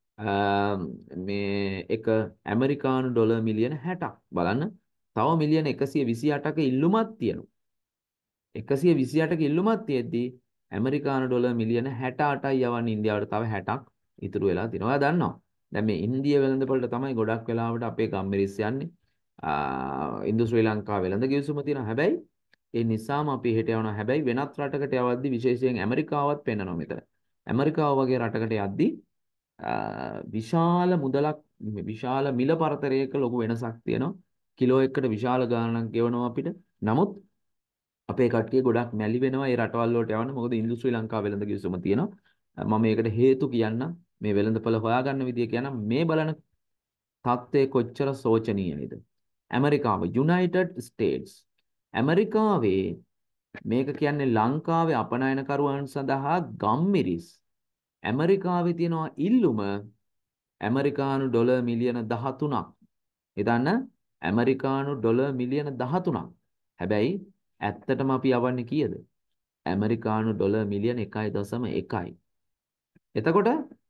S2: මේ එක ඇමරිකානු ඩොලර් මිලියන හැටක්. බලන්න තව මිලියන එකසිය විසි අටක ඉල්ලුමක් තියෙනවා. එකසිය විසි අටක ඉල්ලුමක් තියෙද්දී ඇමරිකානු ඩොලර් මිලියන හැට අටයි යවන්නේ ඉන්දියාවට. තව හැටක් ඉතුරු වෙලා තියෙනවා. ඔයා දන්නවා දැන් මේ ඉන්දිය වෙළඳපොළට තමයි ගොඩක් වෙලාවට අපේ ගම්මිරිස් යන්නේ. ඉන්දු ශ්‍රී ලංකා වෙළඳ කිවිසුම තියෙනවා. හැබැයි ඒ නිසාම අපි හෙට යනවා. හැබැයි වෙනත් රටකට යවද්දි විශේෂයෙන් ඇමරිකාවත් පෙන්නනවා මෙතන. ඇමරිකාව වගේ රටකට යද්දි විශාල මුදලක්, විශාල මිල පරතරයක ලොකු වෙනසක් තියෙනවා. කිලෝ එකකට විශාල ගාණක් ගෙවනවා අපිට. නමුත් අපේ කට්ටිය ගොඩක් මැලි වෙනවා ඒ රටවල් වලට යවන්න. මොකද ඉන්දු ශ්‍රී ලංකා වෙළඳ කිවිසුම තියෙනවා. මම මේකට හේතු කියන්න මේ වෙළඳපළ හොයාගන්න විදිය කියන මේ බලන තත්ත්වය කොච්චර සෝචනීයයිද. ඇමරිකාව, යුනයිටඩ් ස්ටේට්ස්, ඇමරිකාවේ මේක කියන්නේ ලංකාවේ අපනයනකරුවන් සඳහා ගම්මිරිස්. ඇමරිකාවේ තියෙනවා ඉල්ලුම ඇමරිකානු ඩොලර් මිලියන දහතුනක්. හිතන්න ඇමරිකානු ඩොලර් මිලියන දහතුනක්. හැබැයි ඇත්තටම අපි යවන්නේ කීයද? ඇමරිකානු ඩොලර් මිලියන එකයි දශම එකයි. එතකොට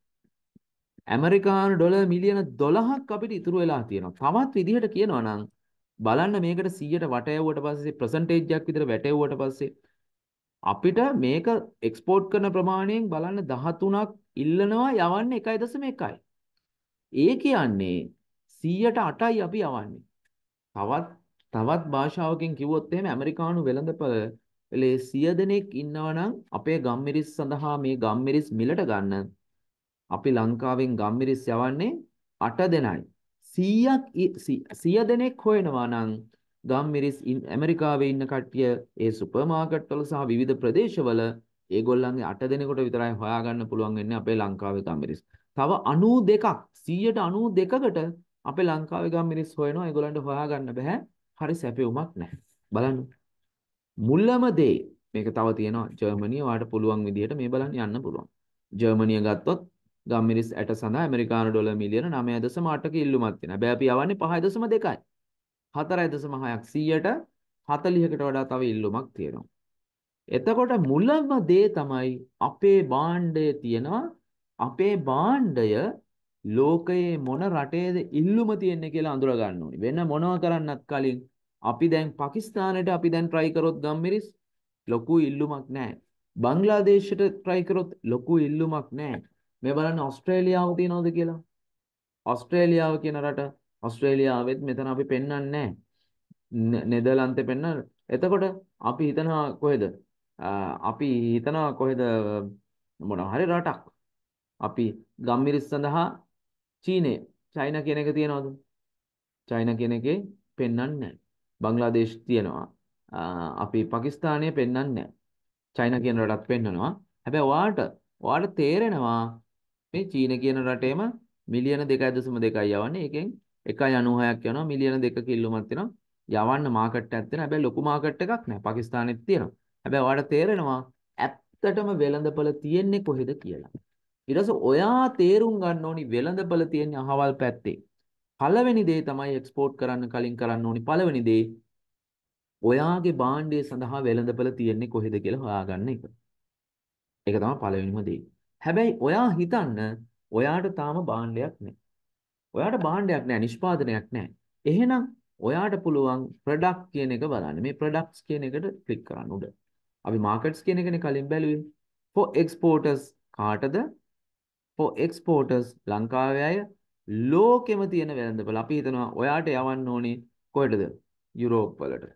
S2: ඇමරිකානු ඩොලර් මිලියන දොළහක් අපිට ඉතුරු වෙලා තියෙනවා. තවත් විදිහට කියනවා නම් බලන්න මේකට සීයට වටයවුවට පස්සේ ප්‍රසන්ටේජ් එකක් විතර වැටෙව්වට පස්සේ අපිට මේක එක්ස්පෝර්ට් කරන ප්‍රමාණයෙන් බලන්න දහතුනක් ඉල්ලනවා, යවන්නේ එකයි දශම එකයි. ඒ කියන්නේ සීයට අටයි අපි යවන්නේ. තවත් තවත් භාෂාවකින් කිව්වොත් එහෙම ඇමරිකානු වෙළඳපොලේ සිය දෙනෙක් ඉන්නවා නම් අපේ ගම්මිරිස් සඳහා මේ ගම්මිරිස් මිලට ගන්න අපි ලංකාවෙන් ගම්මිරිස් යවන්නේ අට දෙනයි. සීයක් සිය දෙනෙක් හොයනවා නම් ගම්මිරිස් ඇමරිකාවේ ඉන්න කට්ටිය ඒ සුපර් මාකට් වල සහ විවිධ ප්‍රදේශවල ඒගොල්ලන්ගේ අට දෙනෙකුට විතරයි හොයාගන්න පුළුවන් වෙන්නේ අපේ ලංකාවේ ගම්මිරිස්. තව අනූ දෙකක් සීයට අනූ දෙකකට අපේ ලංකාවේ ගම්මිරිස් හොයනවා. ඒගොල්ලන්ට හොයාගන්න බෑ. හරි සැපෙවුමක් නැහැ. බලන්න. මුල්ලම දේ මේක තව තියෙනවා ජර්මනිය. ඔයාලට පුළුවන් විදිහට මේ බලන්න යන්න පුළුවන්. ජර්මනිය ගත්තොත් ගම්මිරිස් ඇට සඳහා ඇමරිකානු ඩොලර් මිලියන නවය දශම අටක ඉල්ලුමක් තියෙනවා. හැබැයි අපි යවන්නේ පහයි දශම දෙකයි. හතරයි දශම හයක් සීයට හතළිහකට වඩා තව ඉල්ලුමක් තියෙනවා. එතකොට මුලම දේ තමයි අපේ භාණ්ඩය තියෙනවා. අපේ භාණ්ඩය ලෝකයේ මොන රටේද ඉල්ලුම තියෙන්නේ කියලා අඳුර ගන්න ඕනේ. වෙන මොනවා කරන්නත් කලින් අපි දැන් පාකිස්තානයට අපි දැන් try කරොත් ගම්මිරිස් ලොකු ඉල්ලුමක් නැහැ. බංග්ලාදේශයට try කරොත් ලොකු ඉල්ලුමක් නැහැ. මේ බලන්න ඕස්ට්‍රේලියාව තියනවද කියලා. ඕස්ට්‍රේලියාව කියන රට ඕස්ට්‍රේලියාවෙත් මෙතන අපි පෙන්වන්නේ නැහැ. නෙදර්ලන්තේ පෙන්වන්න. එතකොට අපි හිතනවා කොහෙද? අපි හිතනවා කොහෙද මොනවා හරි රටක්. අපි ගම්මිරිස් සඳහා චීනය, චයිනා කියන එක තියනවද? චයිනා කියන එකේ පෙන්වන්නේ නැහැ. බංග්ලාදේශ තියෙනවා. අපි පාකිස්තානය පෙන්වන්නේ නැහැ. චයිනා කියන රටත් පෙන්වනවා. හැබැයි ඔයාට ඔයාට තේරෙනවා මේ චීන කියන රටේම මිලියන දෙකයි දශම දෙකයි යවන්නේ. ඒකෙන් එකයි අනූහයක් යනවා. මිලියන දෙකක ඉල්ලුමක් තියෙනවා. යවන්න මාකට් එකක් තියෙනවා. හැබැයි ලොකු මාකට් එකක් නැහැ. පාකිස්තානෙත් තියෙනවා. හැබැයි ඔයාට තේරෙනවා ඇත්තටම වෙළඳපළ තියෙන්නේ කොහෙද කියලා. ඊට පස්සේ ඔයා තේරුම් ගන්න ඕනි වෙළඳපළ තියෙන්නේ අහවල් පැත්තේ. පළවෙනි දේ තමයි එක්ස්පෝර්ට් කරන්න කලින් කරන්න ඕනි. පළවෙනි දේ ඔයාගේ භාණ්ඩය සඳහා වෙළඳපළ තියෙන්නේ කොහෙද කියලා හොයාගන්න එක. ඒක තමයි පළවෙනිම දේ. හැබැයි ඔයා හිතන්න ඔයාට තාම භාණ්ඩයක් නැහැ. ඔයාට භාණ්ඩයක් නැහැ, නිෂ්පාදනයක් නැහැ. එහෙනම් ඔයාට පුළුවන් ප්‍රොඩක්ට් කියන එක බලන්න. මේ ප්‍රොඩක්ට්ස් කියන එකට ක්ලික් කරන්න උඩ. අපි මාකට්ස් කියන එකනේ කලින් බැලුවේ. for exporters කාටද? for exporters ලංකාවේ අය ලෝකෙම තියෙන වෙළඳපළ අපි හිතනවා ඔයාට යවන්න ඕනේ කොහෙටද? යුරෝප් වලට.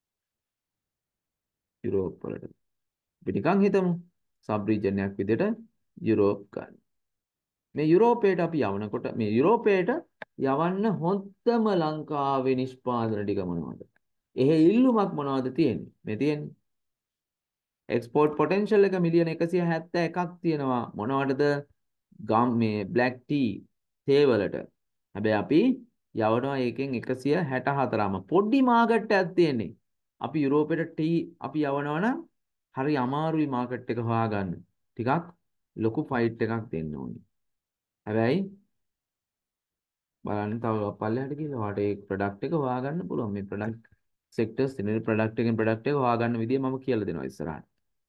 S2: යුරෝප් වලට. අපි නිකන් හිතමු සබ් රීජන් එකක් විදිහට යුරෝප් ගන්න. මේ යුරෝපයට අපි යවනකොට මේ යුරෝපයට යවන්න හොඳම ලංකාවේ නිෂ්පාදන ටික මොනවද? එහෙ ඉල්ලුමක් මොනවද තියෙන්නේ? මේ තියෙන්නේ එක්ස්පෝර්ට් පොටෙන්ෂල් එක මිලියන එකසිය හැත්තෑ එකක් තියෙනවා. මොනවටද? ගම් මේ බ්ලැක් ටී තේ වලට. හැබැයි අපි යවනවා ඒකෙන් එකසිය හැට හතරම පොඩි මාකට් එකක් තියෙන්නේ. අපි යුරෝපෙට ටී අපි යවනවා නම් හරි අමාරුයි මාකට් එක හොයාගන්න. ටිකක් ලොකු ෆයිට් එකක් දෙන්න ඕනේ. හැබැයි බලන්න තව පල්ලෙහාට ගිහලා ඔයාලට ඒ ප්‍රොඩක්ට් එක හොයාගන්න පුළුවන්. මේ ප්‍රොඩක්ට් සෙක්ටර්ස් තියෙන ප්‍රොඩක්ට් එකෙන් ප්‍රොඩක්ට් එක හොයාගන්න විදිය මම කියලා දෙනවා ඉස්සරහට.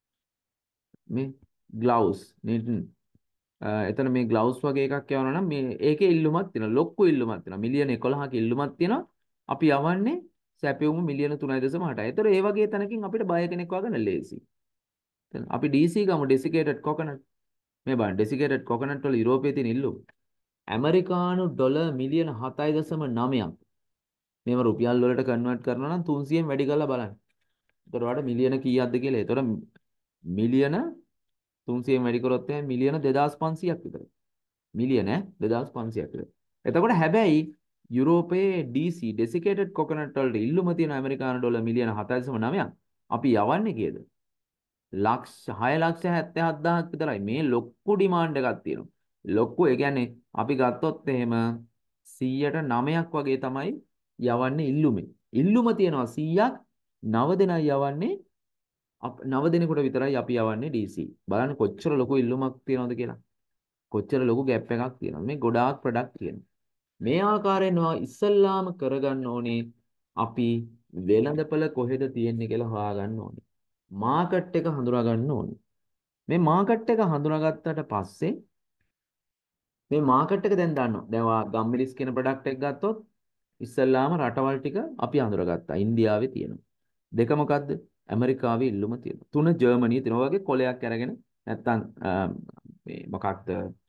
S2: මේ ග්ලව්ස් නිටින් එතන මේ ග්ලව්ස් වගේ එකක් යවනවා නම් මේ ඒකේ ඉල්ලුමක් තියෙනවා. ලොක්කු ඉල්ලුමක් තියෙනවා. මිලියන එකොළහක ඉල්ලුමක් තියෙනවා. අපි යවන්නේ සැපෙවුම මිලියන තුනයි දශම අටයි. ඒතර ඒ වගේ තැනකින් අපිට බය කෙනෙක් වගන්න ලේසි. අපි ඩී සී ගමු ඩෙසිකේටඩ් කොකනට්. මේ බලන්න ඩෙසිකේටඩ් කොකනට් වල යුරෝපයේ තියෙන ඉල්ලුම. ඇමරිකානු ඩොලර් මිලියන හතයි දශම නවයක්. මේව රුපියල් වලට කන්වර්ට් කරනවා නම් තුන්සියයෙන් වැඩි කරලා බලන්න. ඒතර වලට මිලියන කීයක්ද කියලා. ඒතර මිලියන තුන්සියයෙන් වැඩි කරොත් එහෙනම් මිලියන දෙදාස් පන්සීයක් විතර. මිලියන දෙදාස් පන්සීයක් විතර. එතකොට හැබැයි යුරෝපයේ ඩී සී ඩෙසිකේටඩ් කොකනට් වලට ඉල්ලුම තියෙන ඇමරිකානු ඩොලර් මිලියන හතයි දශම නවයක්. අපි යවන්නේ කීයද? ලක්ෂ හය ලක්ෂ හැත්තෑ හත්දාහක් විතරයි. මේ ලොක්කු ඩිමාන්ඩ් එකක් තියෙනවා. ලොක්කු ඒ කියන්නේ අපි ගත්තොත් එහෙම සීයට නවයක් වගේ තමයි යවන්නේ ඉල්ලුමේ. ඉල්ලුම තියෙනවා සීයක් නව දෙනයි යවන්නේ නව දෙනෙකුට විතරයි අපි යවන්නේ ඩී සී. බලන්න කොච්චර ලොකු ඉල්ලුමක් තියෙනවද කියලා. කොච්චර ලොකු ગેප් එකක් තියෙනවද. මේ ගොඩාක් ප්‍රොඩක්ට් තියෙනවා. මේ ආකාරයෙන් ඉස්සල්ලාම කරගන්න ඕනේ අපි වෙළඳපළ කොහෙද තියෙන්නේ කියලා හොයාගන්න ඕනේ. මාකට් එක හඳුනා ගන්න ඕනේ. මේ මාකට් එක හඳුනාගත්තට පස්සේ මේ මාකට් එක දැන් දන්නවා. දැන් ඔයා ගම්මිරිස් කියන ප්‍රොඩක්ට් එක ගත්තොත් ඉස්සල්ලාම රටවල් ටික අපි හඳුනාගත්තා. ඉන්දියාවේ තියෙනවා. දෙක මොකද්ද? ඇමරිකාවේ ඉල්ලුම තියෙනවා. තුන ජර්මනියේ තියෙනවා. වගේ කොලයක් අරගෙන නැත්තම් මේ මොකක්ද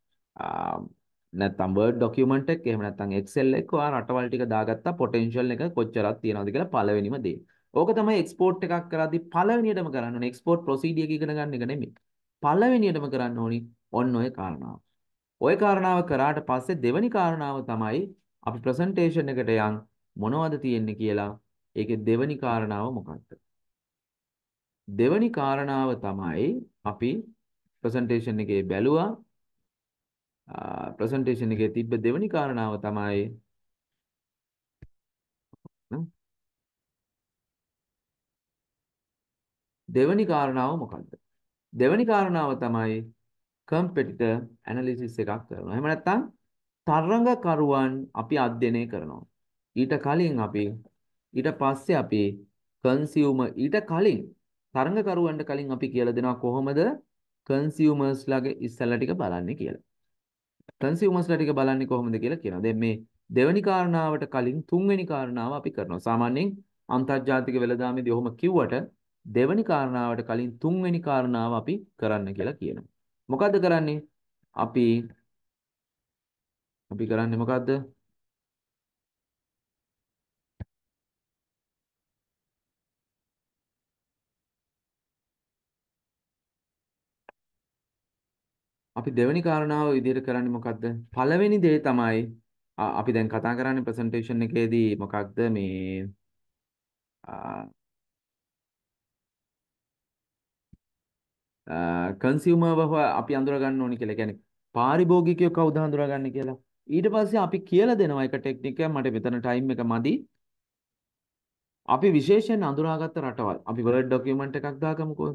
S2: නැත්තම් Word document එක එහෙම නැත්තම් Excel එක ඔයා රටවල් ටික දාගත්තා පොටෙන්ෂල් එක කොච්චරක් තියෙනවද කියලා පළවෙනිම දේ. ඕක තමයි එක්ස්පෝර්ට් එකක් කරද්දී පළවෙනියටම කරන්න ඕනේ. එක්ස්පෝර්ට් ප්‍රොසීඩියර් එක ඉගෙන ගන්න එක නෙමෙයි. පළවෙනියටම කරන්න ඕනි ඔන්න ඔය කාරණාව. ඔය කාරණාව කරාට පස්සේ දෙවෙනි කාරණාව තමයි අපි ප්‍රසන්ටේෂන් එකට යන් මොනවද තියෙන්නේ කියලා. ඒකේ දෙවෙනි කාරණාව මොකක්ද? දෙවෙනි කාරණාව තමයි අපි ප්‍රසන්ටේෂන් එකේ බැලුවා. ප්‍රසන්ටේෂන් එකේ තිබ්බ දෙවෙනි කාරණාව තමයි දෙවෙනි කාරණාව මොකක්ද? දෙවෙනි කාරණාව තමයි කම්පිටිටර් ඇනලිසිස් එකක් කරනවා. එහෙම නැත්නම් තරඟකරුවන් අපි අධ්‍යයනය කරනවා. ඊට කලින් අපි ඊට පස්සේ අපි කන්සියුමර් ඊට කලින් තරඟකරුවන්ට කලින් අපි කියලා දෙනවා කොහොමද කන්සියුමර්ස්ලාගේ ඉස්සලා ටික බලන්නේ කියලා. කන්සියුමර්ස්ලා ටික බලන්නේ කොහොමද කියලා කියනවා. දැන් මේ දෙවෙනි කාරණාවට කලින් තුන්වෙනි කාරණාව අපි කරනවා. සාමාන්‍යයෙන් අන්තර්ජාතික වෙළඳාමේදී ඔහොම කිව්වට දෙවෙනි කාරණාවට කලින් තුන්වෙනි කාරණාව අපි කරන්න කියලා කියනවා. මොකද්ද කරන්නේ? අපි අපි කරන්නේ මොකද්ද? අපි දෙවෙනි කාරණාව විදිහට කරන්නේ මොකද්ද? පළවෙනි දේ තමයි අපි දැන් කතා කරන්නේ ප්‍රසන්ටේෂන් එකේදී මොකක්ද මේ කන්සියුමර්ව අපි අඳුර ගන්න ඕනි කියලා. කියන්නේ පාරිභෝගිකයෝ කවුද හඳුනාගන්නේ කියලා. ඊට පස්සේ අපි කියලා දෙනවා එක ටෙක්නික් එකක්. මට මෙතන ටයිම් එක මදි. අපි විශේෂයෙන් අඳුරාගත්ත රටවල්. අපි වර්ඩ් ડોකියුමන්ට් එකක් දාගමුකෝ.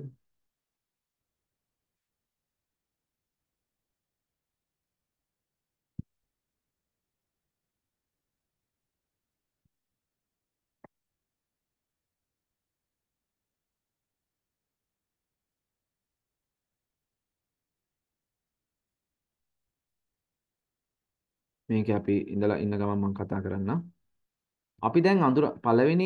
S2: මේක අපි ඉඳලා ඉන්න ගමන් මම කතා කරන්නම්. අපි දැන් අඳුර පළවෙනි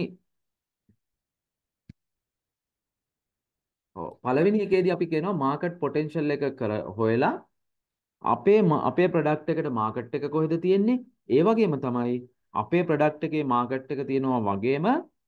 S2: ඔව් පළවෙනි එකේදී අපි කියනවා මාකට් පොටෙන්ෂල් එක කර හොයලා අපේ අපේ ප්‍රොඩක්ට් එකට මාකට් එක කොහෙද තියෙන්නේ? ඒ වගේම තමයි අපේ ප්‍රොඩක්ට් එකේ මාකට් එක තියෙනවා වගේම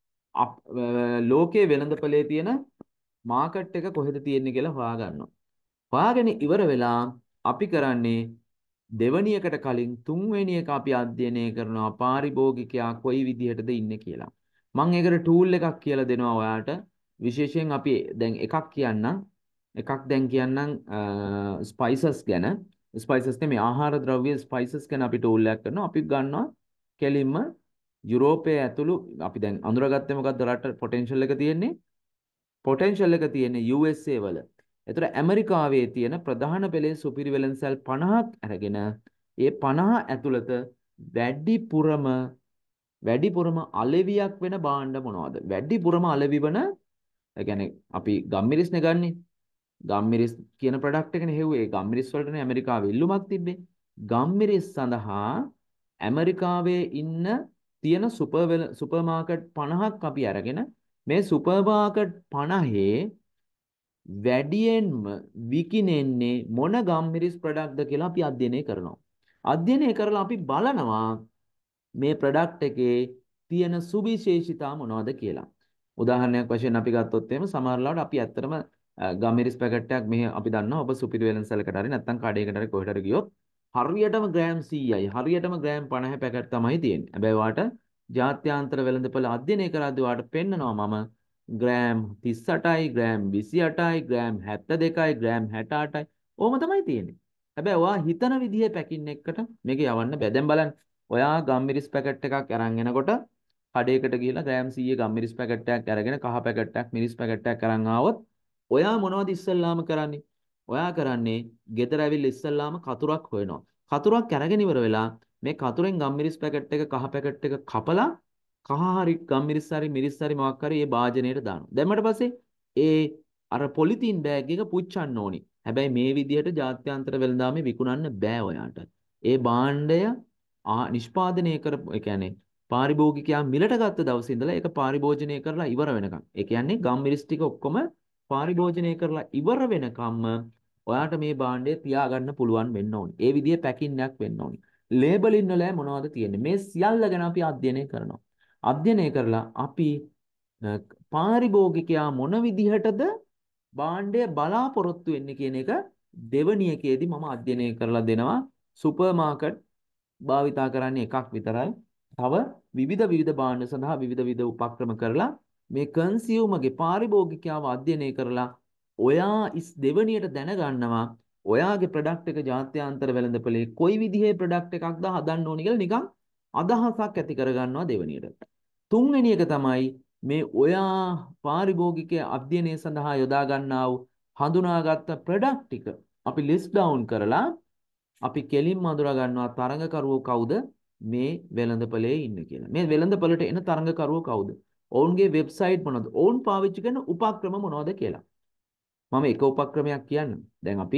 S2: ලෝකයේ වෙළඳපොලේ තියෙන මාකට් එක කොහෙද තියෙන්නේ කියලා හොයාගන්නවා. හොයාගෙන ඉවර වෙලා අපි කරන්නේ දෙවැනි එකට කලින් තුන්වෙනි එක අපි අධ්‍යයනය කරනවා පාරිභෝගිකයා කොයි විදිහටද ඉන්නේ කියලා. මම ඒකට ටූල් එකක් කියලා දෙනවා ඔයාට. විශේෂයෙන් අපි දැන් එකක් කියන්නම්. එකක් දැන් කියන්නම් ස්පයිසස් ගැන. ස්පයිසස් නෙමෙයි ආහාර ද්‍රව්‍ය ස්පයිසස් ගැන අපි ටූල් එකක් කරනවා. අපි ගන්නවා කෙලින්ම යුරෝපයේ ඇතුළු අපි දැන් අඳුරගත්තේ මොකද්ද රට පොටෙන්ෂල් එක තියෙන්නේ? පොටෙන්ෂල් එක තියෙන්නේ යූ එස් ඒ වල. ඒතර ඇමරිකාවේ තියෙන ප්‍රධාන පෙළේ සුපිරි වෙළඳසැල් පනහක් අරගෙන ඒ පනහ ඇතුළත වැඩිපුරම වැඩිපුරම අලෙවියක් වෙන භාණ්ඩ මොනවද? වැඩිපුරම අලෙවි වෙන ඒ කියන්නේ අපි ගම්මිරිස්නේ ගන්නේ. ගම්මිරිස් කියන ප්‍රොඩක්ට් එකනේ හෙව්වේ. ගම්මිරිස් වලටනේ ඇමරිකාවේ ඉල්ලුමක් තිබ්බේ. ගම්මිරිස් සඳහා ඇමරිකාවේ ඉන්න තියෙන සුපර් සුපර් මාකට් පනහක් අපි අරගෙන මේ සුපර් මාකට් පනහේ වැඩියෙන්ම විකිනෙන්නේ මොන ගම්මිරිස් ප්‍රොඩක්ට්ද කියලා අපි අධ්‍යයනය කරනවා. අධ්‍යයනය කරලා අපි බලනවා මේ ප්‍රොඩක්ට් එකේ තියෙන සුවිශේෂිතා මොනවද කියලා. උදාහරණයක් වශයෙන් අපි ගත්තොත් එහෙම සමහරවිට අපි ඇත්තටම ගම්මිරිස් පැකට් එකක් මෙහෙ අපි දන්නවා ඔබ සුපිරි වෙළඳසැලකට හරි නැත්නම් කඩේකට හරි කොහෙට හරි ගියොත් හරියටම ග්‍රෑම් සීයයි හරියටම ග්‍රෑම් පනහ පැකට් තමයි තියෙන්නේ. හැබැයි වාට ජාත්‍යන්තර වෙළඳපොළ අධ්‍යයනය කරද්දී වාට පෙන්නනවා මම ග්‍රෑම් තිස් අටයි ග්‍රෑම් විසි අටයි ග්‍රෑම් හැත්තෑ දෙකයි ග්‍රෑම් හැටා අටයි ඕම තමයි තියෙන්නේ. හැබැයි ඔයා හිතන විදිහේ පැකින් එකකට මේක යවන්න බෑ. දැන් බලන්න ඔයා ගම්මිරිස් පැකට් එකක් අරන් එනකොට කඩේකට ගිහලා ග්‍රෑම් සීයේ ගම්මිරිස් පැකට් එකක් අරගෙන කහ පැකට් එකක් මිරිස් පැකට් එකක් අරන් ආවොත් ඔයා මොනවද ඉස්සල්ලාම කරන්නේ? ඔයා කරන්නේ ගෙදර ඇවිල්ලා ඉස්සල්ලාම කතුරක් හොයනවා. කතුරක් අරගෙන ඉවර වෙලා මේ කතුරෙන් ගම්මිරිස් පැකට් එක කහ පැකට් එක කපලා කහ හරි ගම්මිරිස් හරි මිරිස් හරි මොකක් හරි ඒ භාජනයට දානවා. දැම්මට පස්සේ ඒ අර පොලිතීන් බෑග් එක පුච්චන්න ඕනි. හැබැයි මේ විදිහට ජාත්‍යන්තර වෙළඳාමේ විකුණන්න බෑ ඔයාට. ඒ භාණ්ඩය නිෂ්පාදනය කරපු ඒ කියන්නේ පාරිභෝගිකයා මිලට ගත්ත දවසේ ඉඳලා ඒක පාරිභෝජනය කරලා ඉවර වෙනකම්. ඒ කියන්නේ ගම්මිරිස් ටික ඔක්කොම පාරිභෝජනය කරලා ඉවර වෙනකම්ම ඔයාට මේ භාණ්ඩය තියාගන්න පුළුවන් වෙන්න ඕනි. ඒ විදිහේ පැකින් එකක් වෙන්න ඕනි. ලේබලින් වල මොනවද තියෙන්නේ? මේ සියල්ල ගැන අපි අධ්‍යයනය කරනවා. අධ්‍යයනය කරලා අපි පාරිභෝගිකයා මොන විදිහටද භාණ්ඩය බලාපොරොත්තු වෙන්නේ කියන එක දෙවැනි එකේදී මම අධ්‍යයනය කරලා දෙනවා. සුපර් මාකට් භාවිතා කරන්නේ එකක් විතරයි. තව විවිධ විවිධ භාණ්ඩ සඳහා විවිධ විවිධ උපක්‍රම කරලා මේ කන්සියුමර්ගේ පාරිභෝගිකයාව අධ්‍යයනය කරලා ඔයා ඉස් දෙවැනියට දැනගන්නවා ඔයාගේ ප්‍රොඩක්ට් එක ජාත්‍යන්තර වෙළඳපොලේ කොයි විදිහේ ප්‍රොඩක්ට් එකක්ද හදන්න ඕනි කියලා නිකන් අදහසක් ඇති කරගන්නවා දෙවැනියට. තුන්වෙනි එක තමයි මේ ඔයා පාරිභෝගිකය අධ්‍යයනය සඳහා යොදා ගන්නා වූ හඳුනාගත්ත ප්‍රොඩක්ට් ටික අපි ලිස්ට් ඩවුන් කරලා අපි කෙලින්ම අඳුරා ගන්නවා තරඟකරුවෝ කවුද මේ වෙළඳපොලේ ඉන්නේ කියලා. මේ වෙළඳපොලට එන තරඟකරුවෝ කවුද? ඔවුන්ගේ වෙබ්සයිට් මොනවද? ඔවුන් පාවිච්චි කරන උපක්‍රම මොනවද කියලා. මම එක උපක්‍රමයක් කියන්නම්. දැන් අපි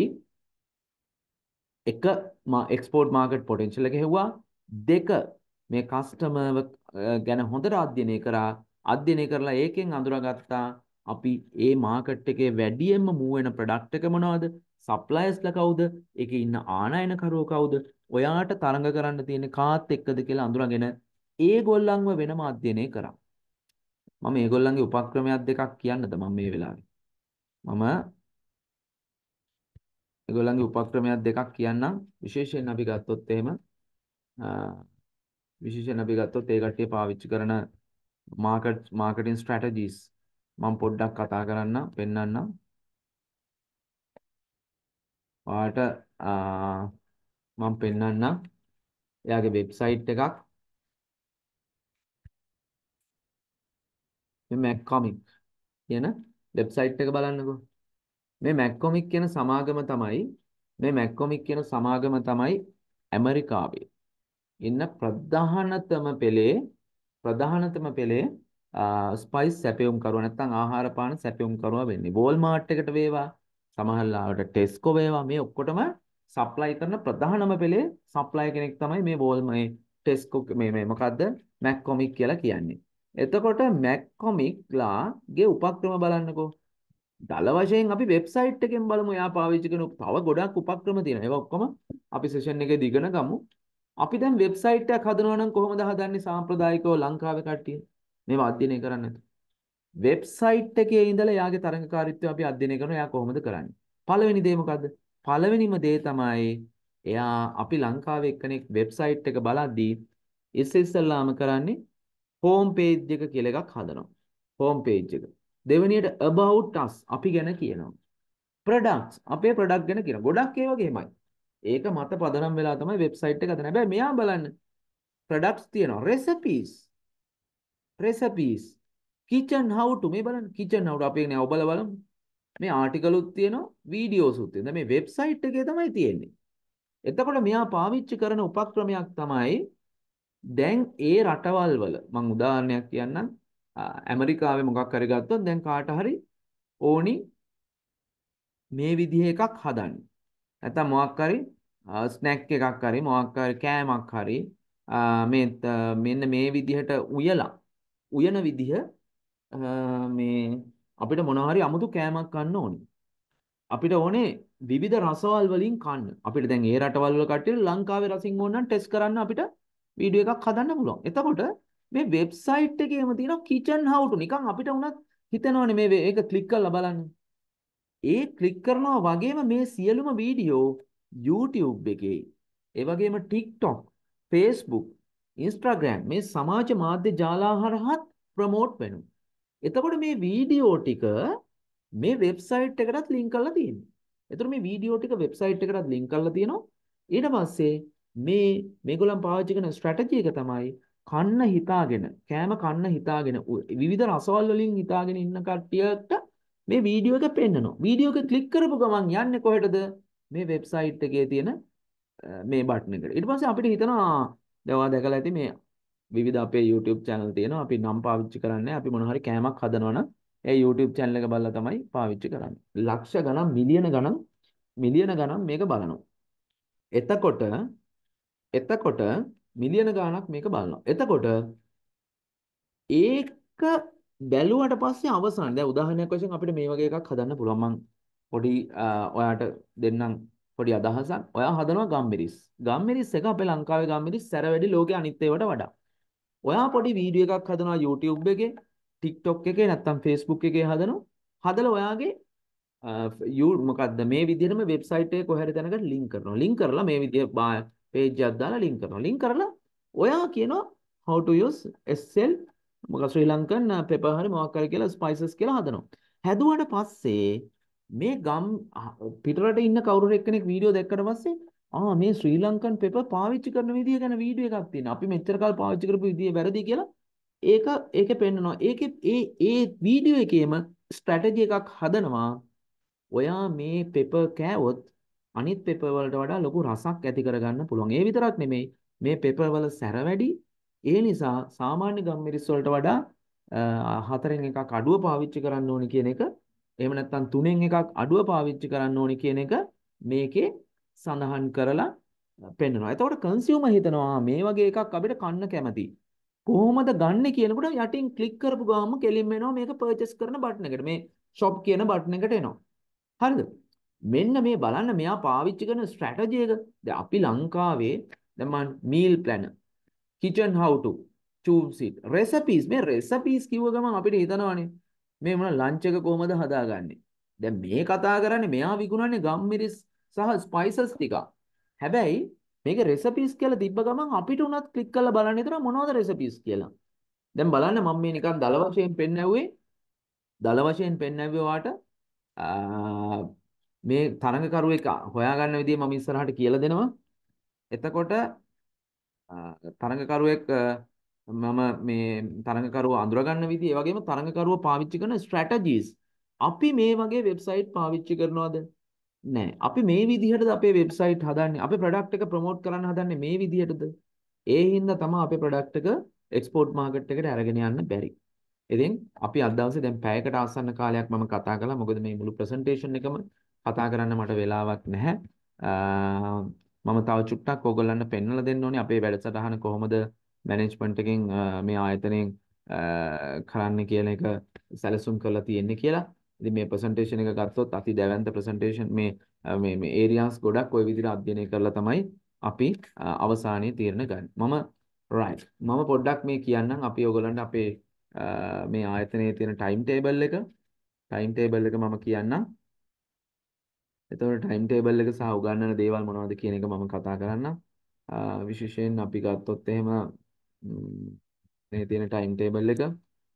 S2: එක එක්ස්පෝර්ට් මාකට් පොටෙන්ෂල් එක හෙව්වා. දෙක මේ කස්ටමර් ගැන හොඳට අධ්‍යයනය කරා. අධ්‍යයනය කරලා ඒකෙන් අඳුරගත්තා අපි ඒ මාකට් එකේ වැඩියෙන්ම මූව් වෙන ප්‍රොඩක්ට් එක මොනවද? සප්ලයර්ස්ලා කවුද? ඒකේ ඉන්න ආනයනකරුවෝ කවුද? ඔයාට තරඟ කරන්න තියෙන කාත් එක්කද කියලා අඳුරගෙන ඒගොල්ලන්ව වෙනම අධ්‍යයනය කරා. මම ඒගොල්ලන්ගේ උපක්‍රමයක් දෙකක් කියන්නද මම මේ වෙලාවේ. මම ඒගොල්ලන්ගේ උපක්‍රමයක් දෙකක් කියන්නම්. විශේෂයෙන් අපි ගත්තොත් එහෙම විශේෂයෙන් අපි ගත්තොත් ඒ කට්ටිය පාවිච්චි කරන market marketing strategies මම පොඩ්ඩක් කතා කරන්න පෙන්නන්න. ඔයාලට මම පෙන්නන්න එයාගේ වෙබ්සයිට් එකක් මේ Maccomic කියන වෙබ්සයිට් එක බලන්නකෝ. මේ Maccomic කියන සමාගම තමයි මේ Maccomic කියන සමාගම තමයි ඇමරිකාවේ ඉන්න ප්‍රධානතම පෙළේ ප්‍රධානතම පෙළේ ස්පයිස් සැපයුම් කරුවා නැත්නම් ආහාර පාන සැපයුම් කරුවා වෙන්නේ. වෝල්මාර්ට් එකට වේවා සමහරවිට ටෙස්කෝ වේවා මේ ඔක්කොටම සප්ලයි කරන ප්‍රධානම පෙළේ සප්ලයි කෙනෙක් තමයි මේ වෝල් මේ ටෙස්කෝ මේ මේ මොකද්ද Maccomic කියලා කියන්නේ. එතකොට Maccomic-ලාගේ උපක්‍රම බලන්නකෝ. දල වශයෙන් අපි වෙබ්සයිට් එකෙන් බලමු එයා පාවිච්චි කරන තව ගොඩක් උපක්‍රම තියෙනවා. ඒවා ඔක්කොම අපි සෙෂන් එකේ දිගන ගමු. අපි දැන් වෙබ්සයිට් එකක් හදනවා නම් කොහොමද හදන්නේ සාම්ප්‍රදායිකව ලංකාවේ කට්ටිය? මේවා අධ්‍යයනය කරන්නේ. වෙබ්සයිට් එකේ ඉඳලා එයාගේ තරඟකාරීත්වය අපි අධ්‍යයනය කරනවා. එයා කොහොමද කරන්නේ? පළවෙනි දේ මොකද්ද? පළවෙනිම දේ තමයි එයා අපි ලංකාවේ එක්කෙනෙක් වෙබ්සයිට් එක බලද්දී ඉස්සෙල්ලාම කරන්නේ හෝම් පේජ් එක කියලා එකක් හදනවා. හෝම් පේජ් එක. දෙවෙනියට about us අපි ගැන කියනවා. products අපේ product ගැන කියනවා. ගොඩක් ඒ වගේමයි. ඒක මත පදනම් වෙලා තමයි වෙබ්සයිට් එක හදන්නේ. හැබැයි මෙයා බලන්න products තියෙනවා. recipes recipes kitchen how to මේ බලන්න kitchen how to අපි නේ ඔබලා බලමු. මේ ආටිකල් උත් තියෙනවා, වීඩියෝස් උත් තියෙනවා. මේ වෙබ්සයිට් එකේ තමයි තියෙන්නේ. එතකොට මෙයා පාවිච්චි කරන උපක්‍රමයක් තමයි දැන් ඒ රටවල් වල මම උදාහරණයක් කියන්නම්. ඇමරිකාවේ මොකක් හරි ගත්තොත් දැන් කාට හරි ඕනි මේ විදිහ එකක් හදන්න. නැත්නම් මොකක් හරි ස්නැක් එකක් හරි මොකක් හරි කෑමක් හරි මේ මෙන්න මේ විදිහට උයලා උයන විදිහ මේ අපිට මොන හරි අමුතු කෑමක් ගන්න ඕනි. අපිට ඕනේ විවිධ රසවල් වලින් කන්න. අපිට දැන් ඒ රටවල් වල කට්ටිය ලංකාවේ රසින් ඕන නම් ටෙස්ට් කරන්න අපිට වීඩියෝ එකක් හදන්න පුළුවන්. එතකොට මේ වෙබ්සයිට් එකේම තියෙනවා kitchen how to නිකන් අපිට උනත් හිතෙනවනේ මේ ඒක ක්ලික් කරලා බලන්න. ඒ ක්ලික් කරනවා වගේම මේ සියලුම වීඩියෝ YouTube එකේ ඒ වගේම TikTok, Facebook, Instagram මේ සමාජ මාධ්‍ය ජාලා හරහා ප්‍රොමෝට් වෙනවා. එතකොට මේ වීඩියෝ ටික මේ වෙබ්සයිට් එකටත් ලින්ක් කරලා තියෙනවා. එතකොට මේ වීඩියෝ ටික වෙබ්සයිට් එකටත් ලින්ක් කරලා තියෙනවා. ඊට පස්සේ මේ මේගොල්ලන් පාවිච්චි කරන ස්ට්‍රැටජි එක තමයි කන්න හිතාගෙන කෑම කන්න හිතාගෙන විවිධ රසවල් වලින් හිතාගෙන ඉන්න කට්ටියට මේ වීඩියෝ එක පෙන්නනවා. වීඩියෝ එක ක්ලික් කරපු ගමන් යන්නේ කොහෙටද? මේ වෙබ්සයිට් එකේ තියෙන මේ බටන් එකට. ඊට පස්සේ අපිට හිතනවා දැන් ඔයා දැකලා ඇති මේ විවිධ අපේ YouTube channel තියෙනවා. අපි නම් පාවිච්චි කරන්නේ අපි මොන හරි කෑමක් හදනවනම් ඒ YouTube channel එක බලලා තමයි පාවිච්චි කරන්නේ. ලක්ෂ ගණන් මිලියන ගණන් මිලියන ගණන් මේක බලනවා. එතකොට එතකොට මිලියන ගණනක් මේක බලනවා. එතකොට ඒක බැලුවට පස්සේ අවසාන දැන් උදාහරණයක් වශයෙන් අපිට මේ වගේ එකක් හදන්න පුළුවන්. මම පොඩි ඔයාට දෙන්නම් පොඩි අදහසක්. ඔයා හදනවා ගම්මිරිස්. ගම්මිරිස් එක අපේ ලංකාවේ ගම්මිරිස් සැර වැඩි ලෝකේ අනිත් ඒවාට වඩා. ඔයා පොඩි වීඩියෝ එකක් හදනවා YouTube එකේ, TikTok එකේ නැත්නම් Facebook එකේ හදනවා. හදලා ඔයාගේ යූ මොකද්ද මේ විදිහටම වෙබ්සයිට් එකේ කොහේ හරි තැනකට ලින්ක් කරනවා. ලින්ක් කරලා මේ විදිහ page එකක් දාලා ලින්ක් කරනවා. ලින්ක් කරලා ඔයා කියනවා how to use S L මොකක් ශ්‍රී ලංකන් pepper හරි මොකක් හරි කියලා spices කියලා හදනවා. හැදුවට පස්සේ මේ ගම් පිටරට ඉන්න කවුරු හරි එක්කෙනෙක් වීඩියෝ දැක්කට පස්සේ ආ මේ ශ්‍රී ලංකන් pepper පාවිච්චි කරන විදිය ගැන වීඩියෝ එකක් තියෙනවා. අපි මෙච්චර කාල පාවිච්චි කරපු විදිය වැරදි කියලා ඒක ඒකේ පෙන්නනවා. ඒකේ ඒ ඒ වීඩියෝ එකේම ස්ට්‍රැටජි එකක් හදනවා. ඔයා මේ pepper කෑවොත් අනිත් pepper වලට වඩා ලොකු රසක් ඇති කරගන්න පුළුවන්. ඒ විතරක් නෙමෙයි මේ pepper වල සැර වැඩි. ඒ නිසා සාමාන්‍ය ගම්මිරිස් වලට වඩා හතරෙන් එකක් අඩුව පාවිච්චි කරන්න ඕනි කියන එක එහෙම නැත්නම් තුනෙන් එකක් අඩුව පාවිච්චි කරන්න ඕනි කියන එක මේකේ සඳහන් කරලා පෙන්නනවා. එතකොට කන්සියුමර් හිතනවා මේ වගේ එකක් අපිට කන්න කැමති. කොහොමද ගන්නෙ කියනකොට යටින් ක්ලික් කරපු ගාම කෙලින්ම එනවා මේක පර්චේස් කරන බටන් එකට. මේ shop කියන බටන් එකට එනවා. හරිද? මෙන්න මේ බලන්න මෙයා පාවිච්චි කරන ස්ට්‍රැටජි එක. දැන් අපි ලංකාවේ දැන් මම meal planner, kitchen how to, choose it, recipes මේ recipes කිව්ව ගමන් අපිට හිතනවානේ මේ මොන ලන්ච් එක කොහොමද හදාගන්නේ. දැන් මේ කතා කරන්නේ මෙයා විකුණන්නේ ගම්මිරිස් සහ ස්පයිසස් ටික. හැබැයි මේක recipes කියලා තිබ්බ ගමන් අපිට උනත් ක්ලික් කරලා බලන්න හිතනවා මොනවද recipes කියලා. දැන් බලන්න මම මේ නිකන් දල වශයෙන් පෙන්නැව්වේ දල වශයෙන් පෙන්නැව්වේ වාට මේ තරඟකරුවෙක් හොයාගන්න විදිය මම ඉස්සරහට කියලා දෙනවා. එතකොට තරඟකරුවෙක් මම මේ තරඟකරුව අඳුරගන්න විදිය, ඒ වගේම තරඟකරුව පාවිච්චි කරන ස්ට්‍රැටජිස්. අපි මේ වගේ වෙබ්සයිට් පාවිච්චි කරනවද? නෑ. අපි මේ විදිහටද අපේ වෙබ්සයිට් හදන්නේ? අපේ ප්‍රොඩක්ට් එක ප්‍රොමෝට් කරන්න හදන්නේ මේ විදිහටද? ඒ හින්දා තමයි අපේ ප්‍රොඩක්ට් එක එක්ස්පෝර්ට් මාකට් එකට අරගෙන යන්න බැරි. ඉතින් අපි අද දවසේ දැන් පැයකට ආසන්න කාලයක් මම කතා කළා. මොකද මේ මුළු ප්‍රසන්ටේෂන් එකම කතා කරන්න මට වෙලාවක් නැහැ. මම තව චුට්ටක් ඕගොල්ලන්ට පෙන්වලා දෙන්න ඕනේ අපේ වැඩසටහන කොහොමද මැනේජ්මන්ට් එකෙන් මේ ආයතනයෙන් කරන්න කියන එක සැලසුම් කරලා තියෙන්නේ කියලා. ඉතින් මේ ප්‍රසන්ටේෂන් එක ගත්තොත් අති දැවැන්ත ප්‍රසන්ටේෂන් මේ මේ මේ ඒරියාස් ගොඩක් ওই විදිහට අධ්‍යයනය කරලා තමයි අපි අවසානයේ තීරණ ගන්න. මම right මම පොඩ්ඩක් මේ කියන්නම් අපි ඕගොල්ලන්ට අපේ මේ ආයතනයේ තියෙන ටයිම් ටේබල් එක ටයිම් ටේබල් එක මම කියන්නම්. එතකොට ටයිම් ටේබල් එක සහ උගන්වන දේවල් මොනවද කියන එක මම කතා කරන්නම්. විශේෂයෙන් අපි ගත්තොත් එහෙම මේ තියෙන ටයිම් ටේබල් එක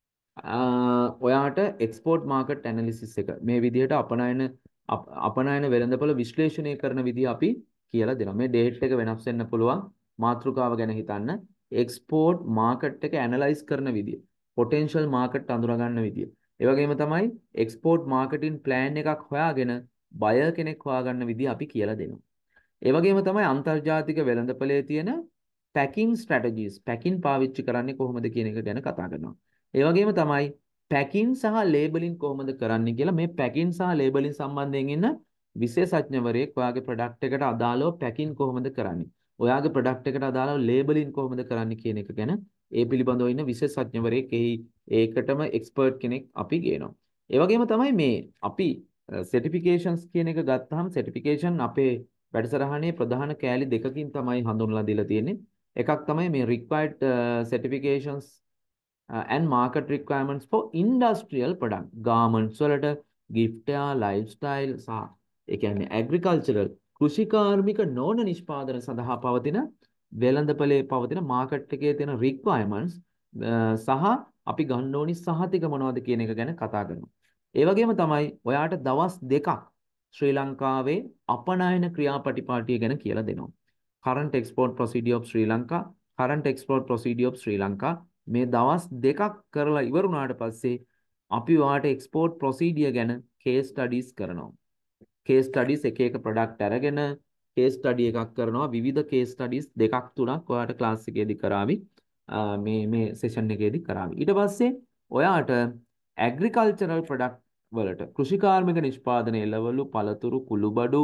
S2: ඔයාට එක්ස්පෝර්ට් මාකට් ඇනලිසිස් එක මේ විදිහට අපනයන අපනයන වෙළඳපොළ විශ්ලේෂණය කරන විදිහ අපි කියලා දෙනවා. මේ ඩේට් එක වෙනස් වෙන්න පුළුවන්. මාතෘකාව ගැන හිතන්න. එක්ස්පෝර්ට් මාකට් එක ඇනලයිස් කරන විදිය. පොටෙන්ෂල් මාකට් අඳුර ගන්න විදිය. ඒ වගේම තමයි එක්ස්පෝර්ට් මාකටින් ප්ලෑන් එකක් හොයාගෙන බයර් කෙනෙක් හොයාගන්න විදිය අපි කියලා දෙනවා. ඒ වගේම තමයි අන්තර්ජාතික වෙළඳපොලේ තියෙන පැකින් ස්ට්‍රැටජිස් පැකින් පාවිච්චි කරන්නේ කොහොමද කියන එක ගැන කතා කරනවා. ඒ වගේම තමයි පැකින් සහ ලේබලින් කොහොමද කරන්නේ කියලා මේ පැකින් සහ ලේබලින් සම්බන්ධයෙන් ඉන්න විශේෂඥවරයෙක් ඔයාගේ ප්‍රොඩක්ට් එකට අදාළව පැකින් කොහොමද කරන්නේ? ඔයාගේ ප්‍රොඩක්ට් එකට අදාළව ලේබලින් කොහොමද කරන්නේ කියන එක ගැන ඒ පිළිබඳව ඉන්න විශේෂඥවරයෙක් එහි ඒකටම එක්ස්පර්ට් කෙනෙක් අපි ගේනවා. ඒ වගේම තමයි මේ අපි සර්ටිෆිකේෂන්ස් කියන එක ගත්තාම සර්ටිෆිකේෂන් අපේ වැඩසටහනේ ප්‍රධාන කෑලි දෙකකින් තමයි හඳුන්වලා දීලා තියෙන්නේ. එකක් තමයි මේ required uh, certifications uh, and market requirements for industrial product garments වලට gift lifestyle සහ ඒ කියන්නේ agricultural කෘෂිකාර්මික නොවන නිෂ්පාදන සඳහා පවතින වෙළඳපොලේ පවතින මාකට් එකේ තියෙන requirements uh, සහ අපි ගන්න ඕනි සහතික මොනවද කියන එක ගැන කතා කරනවා. ඒ වගේම තමයි ඔයාට දවස් දෙකක් ශ්‍රී ලංකාවේ අපනයන ක්‍රියාපටිපාටිය ගැන කියලා දෙනවා. current export procedure of Sri Lanka current export procedure of Sri Lanka මේ දවස් දෙකක් කරලා ඉවරුණාට පස්සේ අපි ඔයාට export procedure ගැන case studies කරනවා. case studies එක එක product අරගෙන case study එකක් කරනවා. විවිධ case studies දෙකක් තුනක් ඔයාට class එකේදී කරાવી. මේ මේ session එකේදී කරાવી. ඊට පස්සේ ඔයාට agricultural product වලට කෘෂිකාර්මික නිෂ්පාදන එළවලු පළතුරු කුළුබඩු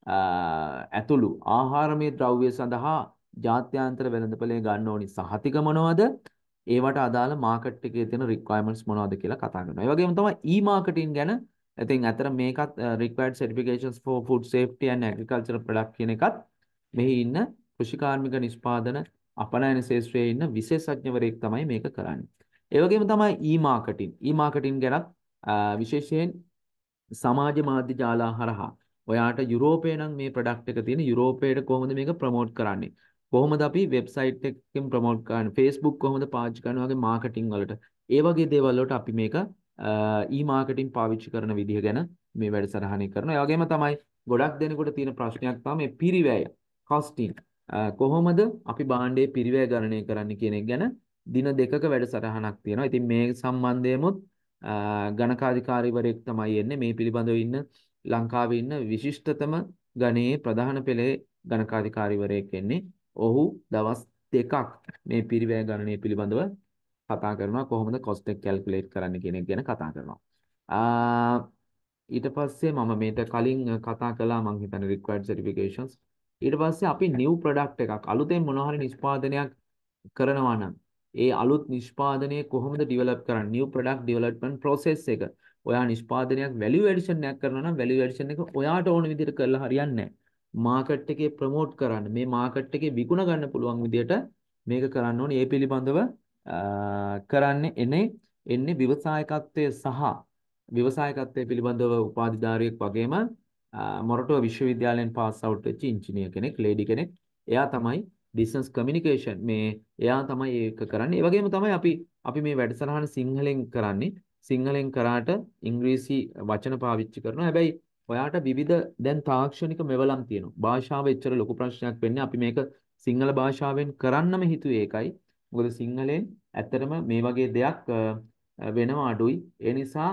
S2: ඇතුළු ආහාරමය ද්‍රව්‍ය සඳහා ජාත්‍යන්තර වෙළඳපොලේ ගන්න ඕනි සහතික මොනවද? ඒවට අදාළ මාකට් එකේ තියෙන requirements මොනවද කියලා කතා කරනවා. ඒ වගේම තමයි e-marketing ගැන. ඉතින් අතර මේකත් required certifications for food safety and agricultural product කියන එකත් මෙහි ඉන්න කෘෂිකාර්මික නිෂ්පාදන අපනයන ශාස්ත්‍රයේ ඉන්න විශේෂඥවරයෙක් තමයි මේක කරන්නේ. ඒ වගේම තමයි e-marketing. e-marketing ගැනත් විශේෂයෙන් සමාජ මාධ්‍ය ජාලා හරහා ඔයාට යුරෝපේ නම් මේ ප්‍රොඩක්ට් එක තියෙන යුරෝපයට කොහොමද මේක ප්‍රොමෝට් කරන්නේ? කොහොමද අපි වෙබ්සයිට් එකකින් ප්‍රොමෝට් කරන්නේ? Facebook කොහොමද පාවිච්චි කරනවා වගේ මාකටිං වලට. ඒ වගේ දේවල් වලට අපි මේක e-marketing පාවිච්චි කරන විදිහ ගැන මේ වැඩසටහනේ කරනවා. ඒ වගේම තමයි ගොඩක් දෙනෙකුට තියෙන ප්‍රශ්නයක් තමයි මේ පිරිවැය costing. කොහොමද අපි භාණ්ඩයේ පිරිවැය ගණනය කරන්නේ කියන එක ගැන දින දෙකක වැඩසටහනක් තියෙනවා. ඉතින් මේ සම්බන්ධයෙමුත් ගණකාධිකාරීවරයෙක් තමයි එන්නේ මේ පිළිබඳව ඉන්න ලංකාවේ ඉන්න විශිෂ්ටතම ගණයේ ප්‍රධාන පෙළේ ගණකාධිකාරීවරයෙක් එන්නේ. ඔහු දවස් දෙකක් මේ පිරිවැය ගණනය පිළිබඳව කතා කරනවා. කොහොමද cost එක calculate කරන්න කියන එක ගැන කතා කරනවා. ඊට පස්සේ මම මේට කලින් කතා කළා මම හිතන්නේ required certifications. ඊට පස්සේ අපි new product එකක් අලුතෙන් මොනවා හරි නිෂ්පාදනයක් කරනවා නම් ඒ අලුත් නිෂ්පාදනය කොහොමද ඩෙවලොප් කරන්නේ? new product development process එක. ඔයා නිෂ්පාදනයක් value addition එකක් කරනවා නම් value addition එක ඔයාට ඕන විදිහට කරලා හරියන්නේ නැහැ. මාකට් එකේ ප්‍රොමෝට් කරන්න මේ මාකට් එකේ විකුණ ගන්න පුළුවන් විදිහට මේක කරන්න ඕනේ. ඒ පිළිබඳව කරන්නේ එනේ එන්නේ ව්‍යවසායකත්වයේ සහ ව්‍යවසායකත්වයේ පිළිබඳව උපාධිධාරියෙක් වගේම මොරටුව විශ්වවිද්‍යාලයෙන් පාස් අවුට් වෙච්ච ඉංජිනේර් කෙනෙක් ලේඩි කෙනෙක්. එයා තමයි business communication මේ එයා තමයි ඒක කරන්නේ. ඒ වගේම තමයි අපි අපි මේ වැඩසටහන සිංහලෙන් කරන්නේ. සිංහලෙන් කරාට ඉංග්‍රීසි වචන පාවිච්චි කරනවා. හැබැයි ඔයාට විවිධ දැන් තාක්ෂණික මෙවලම් තියෙනවා. භාෂාව එච්චර ලොකු ප්‍රශ්නයක් වෙන්නේ. අපි මේක සිංහල භාෂාවෙන් කරන්නම හිතුවේ ඒකයි. මොකද සිංහලෙන් ඇත්තටම මේ වගේ දෙයක් වෙනවා අඩුයි. ඒ නිසා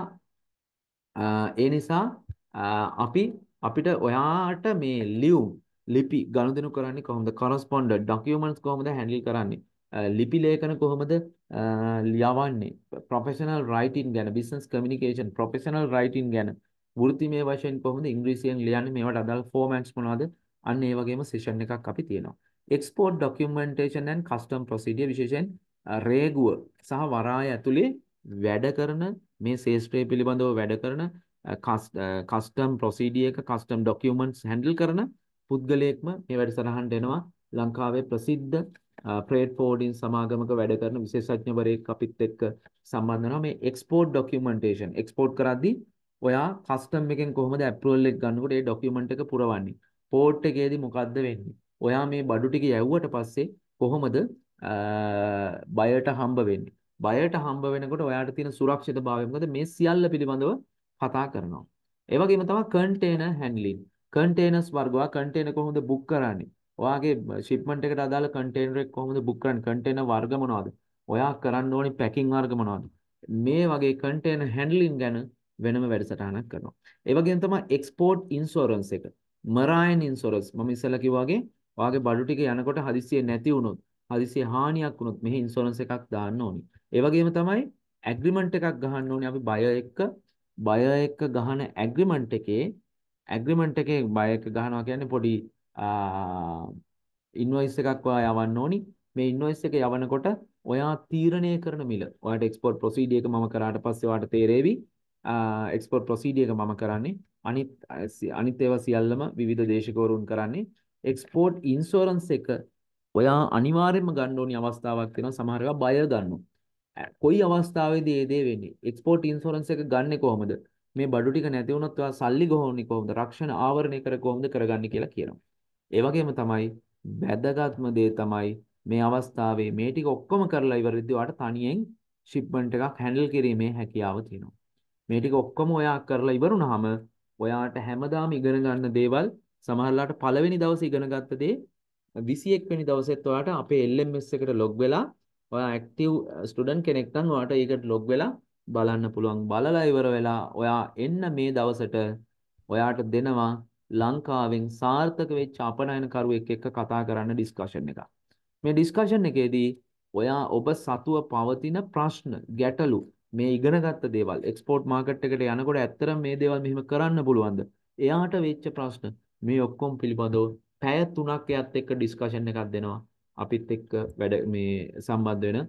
S2: ඒ නිසා අපි අපිට ඔයාට මේ ලියුම් ලිපි ගනුදෙනු කරන්නේ කොහොමද? correspondent documents කොහොමද handle කරන්නේ? ලිපි ලේඛන කොහොමද ලියවන්නේ? professional writing ගැන business communication professional writing ගැන වෘත්තිමය වශයෙන් කොහොමද ඉංග්‍රීසියෙන් ලියන්නේ? මේවට අදාළ formats මොනවද? අන්න ඒ වගේම session එකක් අපි තියෙනවා. export documentation and custom procedure විශේෂයෙන් රේගුව සහ වරාය ඇතුලේ වැඩ කරන මේ ශාස්ත්‍රය පිළිබඳව වැඩ කරන කස්ටම් ප්‍රොසීඩියර් එක කස්ටම් ડોකියුමන්ට්ස් හැන්ඩල් කරන පුද්ගලයෙක්ම මේ වැඩසටහනට එනවා ලංකාවේ ප්‍රසිද්ධ ෆ්‍රේට් ෆෝර්ඩින් සමාගමක වැඩ කරන විශේෂඥවරයෙක් අපිත් එක්ක සම්බන්ධ වෙනවා මේ එක්ස්පෝර්ට් ડોකියුමන්ටේෂන් එක්ස්පෝර්ට් කරද්දී ඔයා කස්ටම් එකෙන් කොහොමද ඇප්‍රූවල් එක ගන්නකොට ඒ ડોකියුමන්ට් එක පුරවන්නේ පෝර්ට් එකේදී මොකද්ද වෙන්නේ ඔයා මේ බඩු ටික යවුවට පස්සේ කොහොමද බයර්ට හම්බ වෙන්නේ බයර්ට හම්බ වෙනකොට ඔයාට තියෙන සුරක්ෂිතභාවය මොකද මේ සියල්ල පිළිබඳව කතා කරනවා. ඒ වගේම තමයි කන්ටේනර් හැන්ඩලින්. කන්ටේනර්ස් වර්ග ඔයා කන්ටේනර් කොහොමද බුක් කරන්නේ? ඔයාගේ ෂිප්මන්ට් එකට අදාළ කන්ටේනර් එක කොහොමද බුක් කරන්නේ? කන්ටේනර් වර්ග මොනවද? ඔයා කරන්න ඕනේ පැකින් වර්ග මොනවද? මේ වගේ කන්ටේනර් හැන්ඩලින් ගැන වෙනම වැඩසටහනක් කරනවා. ඒ වගේම තමයි එක්ස්පෝර්ට් ඉන්ෂුරන්ස් එක. මරයින් ඉන්ෂුරන්ස් මම ඉස්සෙල්ලා කිව්වා වගේ ඔයාගේ බඩු ටික යනකොට හදිස්සියේ නැති වුණොත්, හදිස්සියේ හානියක් වුණොත් මෙහි ඉන්ෂුරන්ස් එකක් දාන්න ඕනේ. ඒ වගේම තමයි ඇග්‍රීමන්ට් එකක් ගහන්න ඕනේ අපි බය එක්ක බය එක්ක ගහන ඇග්‍රීමන්ට් එකේ ඇග්‍රීමන්ට් එකේ බය එක ගහනවා කියන්නේ පොඩි ඉන්වොයිස් එකක් ඔයා යවන්න ඕනි. මේ ඉන්වොයිස් එක යවනකොට ඔයා තීරණය කරන මිල. ඔයාට එක්ස්පෝර්ට් ප්‍රොසීඩියර් එක මම කරාට පස්සේ ඔයාට තේරෙවි. එක්ස්පෝර්ට් ප්‍රොසීඩියර් එක මම කරන්නේ. අනිත් අනිත් ඒවා සියල්ලම විවිධ දේශකවරුන් කරන්නේ. එක්ස්පෝර්ට් ඉන්ෂුරන්ස් එක ඔයා අනිවාර්යයෙන්ම ගන්න ඕනි අවස්ථාවක් තියෙනවා. සමහර ඒවා බය ගන්නවා. කොයි අවස්ථාවේදී ඒ දේ වෙන්නේ එක්ස්පෝර්ට් ඉන්ෂුරන්ස් එක ගන්නෙ කොහොමද මේ බඩු ටික නැති වුණොත් ඔයා සල්ලි ගොහන්නේ කොහොමද රක්ෂණ ආවරණය කර කොහොමද කරගන්නේ කියලා කියනවා ඒ වගේම තමයි වැදගත්ම දේ තමයි මේ අවස්ථාවේ මේ ටික ඔක්කොම කරලා ඉවරෙද්දී ඔයාට තනියෙන් ෂිප්මන්ට් එකක් හැන්ඩල් කිරීමේ හැකියාව තියෙනවා මේ ටික ඔක්කොම ඔයා කරලා ඉවරුනහම ඔයාට හැමදාම ඉගෙන ගන්න දේවල් සමහරලාට පළවෙනි දවසේ ඉගෙන ගත්ත දේ විසි එක් වෙනි දවසෙත් ඔයාට අපේ එල් එම් එස් එකට ලොග් වෙලා ඔයා ඇක්ටිව් ස්ටුඩන්ට් කෙනෙක් නම් ඔයාට ඒකට ලොග් වෙලා බලන්න පුළුවන් බලලා ඉවර වෙලා ඔයා එන්න මේ දවසට ඔයාට දෙනවා ලංකාවෙන් සාර්ථක වෙච්ච අපනයනකරුවෙක් එක්ක කතා කරන්න ඩිස්කෂන් එකක් මේ ඩිස්කෂන් එකේදී ඔයා ඔබ සතුව පවතින ප්‍රශ්න ගැටලු මේ ඉගෙනගත්ත දේවල් එක්ස්පෝර්ට් මාකට් එකට යනකොට ඇත්තටම මේ දේවල් මෙහෙම කරන්න පුළුවන්ද එයාට වෙච්ච ප්‍රශ්න මේ ඔක්කොම පිළිබඳව පැය තුනක් එයත් එක්ක ඩිස්කෂන් එකක් දෙනවා අපිත් එක්ක වැඩ මේ සම්බන්ධ වෙන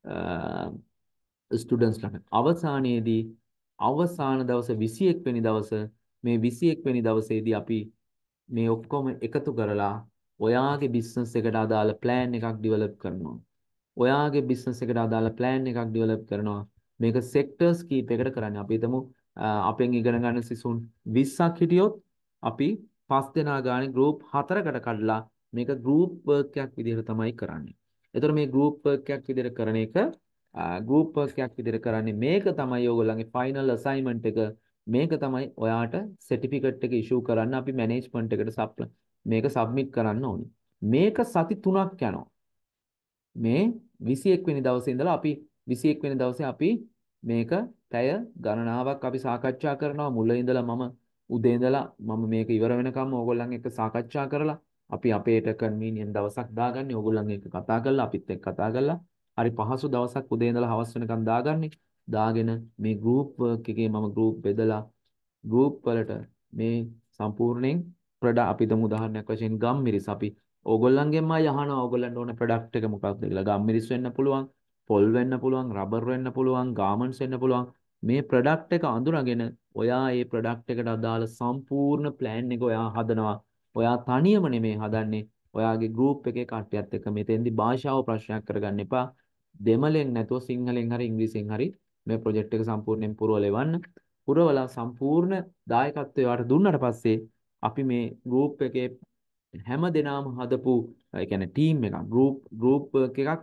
S2: ස්ටුඩන්ට්ස්ලාට අවසානයේදී අවසාන දවස් විසි එක් වෙනි දවස මේ විසි එක් වෙනි දවසේදී අපි මේ ඔක්කොම එකතු කරලා ඔයාගේ බිස්නස් එකට අදාළ ප්ලෑන් එකක් ඩිවෙලොප් කරනවා. ඔයාගේ බිස්නස් එකට අදාළ ප්ලෑන් එකක් ඩිවෙලොප් කරනවා. මේක සෙක්ටර්ස් කීපයකට කරන්නේ. අපි හිතමු අපෙන් ඉගෙන ගන්න සිසුන් විස්සක් හිටියොත් අපි පස් දෙනා ගානේ ගෲප් හතරකට කඩලා මේක ගෲප් වර්ක් එකක් විදිහට තමයි කරන්නේ. ඒතර මේ ගෲප් වර්ක් එකක් විදිහට කරන එක ගෲප් වර්ක් එකක් විදිහට කරන්නේ මේක තමයි ඔයගොල්ලන්ගේ ෆයිනල් අසයින්මන්ට් එක. මේක තමයි ඔයාට සර්ටිෆිකේට් එක ඉෂුව කරන්න අපි මැනේජ්මන්ට් එකට සප්ල මේක සබ්මිට් කරන්න ඕනි. මේක සති තුනක් යනවා. මේ විසි එක් වෙනි දවසේ ඉඳලා අපි විසි එක් වෙනි දවසේ අපි මේක පැය ගණනාවක් අපි සාකච්ඡා කරනවා. මුල ඉඳලා මම උදේ ඉඳලා මම මේක ඉවර වෙනකම් ඕගොල්ලන් එක්ක සාකච්ඡා කරලා අපි අපේට කන්වීනියන්ට් දවසක් දාගන්නේ ඕගොල්ලන් එක්ක කතා කරලා අපිත් එක්ක කතා කරලා හරි පහසු දවසක් උදේ ඉඳලා හවස වෙනකම් දාගන්නේ. දාගෙන මේ ගෲප් වර්ක් එකේ මම ගෲප් බෙදලා ගෲප් වලට මේ සම්පූර්ණයෙන් ප්‍රොඩක්ට් අපි දමු උදාහරණයක් වශයෙන් ගම්මිරිස් අපි ඕගොල්ලන්ගෙන්ම අහනවා ඕගොල්ලන්ට ඕන ප්‍රොඩක්ට් එක මොකක්ද කියලා. ගම්මිරිස් වෙන්න පුළුවන්, පොල් වෙන්න පුළුවන්, රබර් වෙන්න පුළුවන්, ගාමන්ට්ස් වෙන්න පුළුවන්. මේ ප්‍රොඩක්ට් එක අඳුනගෙන ඔයා මේ ප්‍රොඩක්ට් එකට අදාළ සම්පූර්ණ ප්ලෑන් එක ඔයා හදනවා. ඔයා තනියම නෙමෙයි හදන්නේ. ඔයාගේ ගෲප් එකේ කට්ටියත් එක්ක මෙතෙන්දි භාෂාව ප්‍රශ්නයක් කරගන්න එපා. දෙමළෙන් නැතුව සිංහලෙන් හරි ඉංග්‍රීසියෙන් හරි මේ ප්‍රොජෙක්ට් එක සම්පූර්ණයෙන් පුරවලා එවන්න. පුරවලා සම්පූර්ණ දායකත්වය ඔයාලට දුන්නාට පස්සේ අපි මේ ගෲප් එකේ හැම දෙනාම හදපු ඒ කියන්නේ ටීම් එකක් ගෲප් ගෲප් එකක්නේ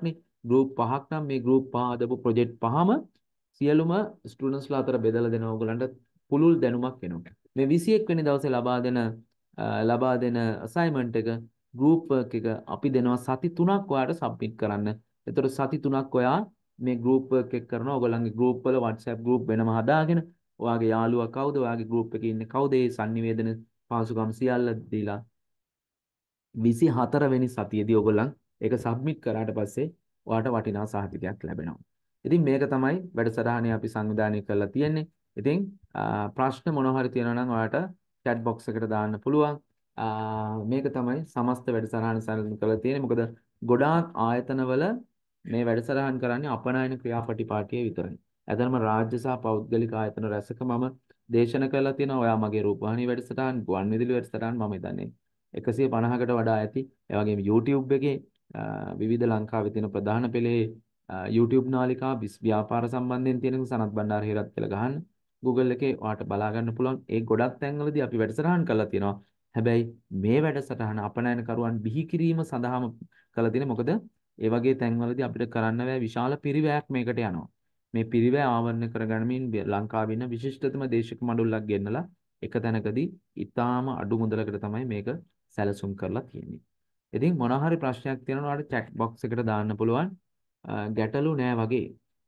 S2: group පහක් නම් මේ group පහ හදපු project පහම සියලුම ස්ටුඩන්ට්ස්ලා අතර බෙදලා දෙන ඕගලන්ට පුළුල් දැනුමක් එනවා. මේ විසි එක් වෙනි දවසේ ලබා දෙන ලබා දෙන assignment එක group work එක අපි දෙනවා සති තුනක් ඔයාලට submit කරන්න. එතකොට සති තුනක් ඔයා මේ group work එක කරනවා. ඔයගොල්ලන්ගේ group වල WhatsApp group වෙනම හදාගෙන ඔයාගේ යාළුවා කවුද, ඔයාගේ group එකේ ඉන්නේ කවුද, ඒ sannivedana පාසුකම් සියල්ල දීලා විසි හතර වෙනි සතියේදී ඔයගොල්ලන් ඒක සබ්මිට් කරාට පස්සේ ඔයාට වටිනා සහතිකයක් ලැබෙනවා. ඉතින් මේක තමයි වැඩසටහනේ අපි සංවිධානය කරලා තියෙන්නේ. ඉතින් ප්‍රශ්න මොනවා හරි තියෙනවා නම් ඔයාට chat box එකට දාන්න පුළුවන්. මේක තමයි සමස්ත වැඩසටහන සැලසුම් කරලා තියෙන්නේ. මොකද ගොඩාක් ආයතනවල මේ වැඩසටහන් කරන්නේ අපනයන ක්‍රියාපටිපාටිය විතරයි. ඇතරම රාජ්‍ය සහ පෞද්ගලික ආයතන රැසක මම දේශනා කරලා තියෙනවා. ඔයා මගේ රූපවාහිනී වැඩසටහන්, ගුවන් විදුලි වැඩසටහන් මම හිතන්නේ එකසිය පනහකට වඩා ඇති. ඒ වගේම YouTube එකේ විවිධ ලංකාවේ තියෙන ප්‍රධාන පෙළේ YouTube නාලිකා ව්‍යාපාර සම්බන්ධයෙන් තියෙන සනත් බණ්ඩාර හේරත් කියලා ගහන්න. Google එකේ ඔයාට බලා ගන්න පුළුවන්. ඒ ගොඩක් තැන්වලදී අපි වැඩසටහන් කරලා තියෙනවා. හැබැයි මේ වැඩසටහන අපනයන කරුවන් බිහි කිරීම සඳහාම කරලා තියෙන්නේ. මොකද ඒ වගේ තැන්වලදී අපිට කරන්න බෑ, විශාල පිරිවැයක් මේකට යනවා. මේ පිරිවැය ආවරණය කරගන්නමින් ලංකාවේ ඉන්න විශිෂ්ටතම දේශක මඩුල්ලක් ගෙන්නලා එක තැනකදී ඊටාම අඩු මුදලකට තමයි මේක සැලසුම් කරලා තියෙන්නේ. ඉතින් මොනවා හරි ප්‍රශ්නයක් තියෙනවා ඔයාලට chat box එකට දාන්න පුළුවන්. ගැටලු නෑ වගේ.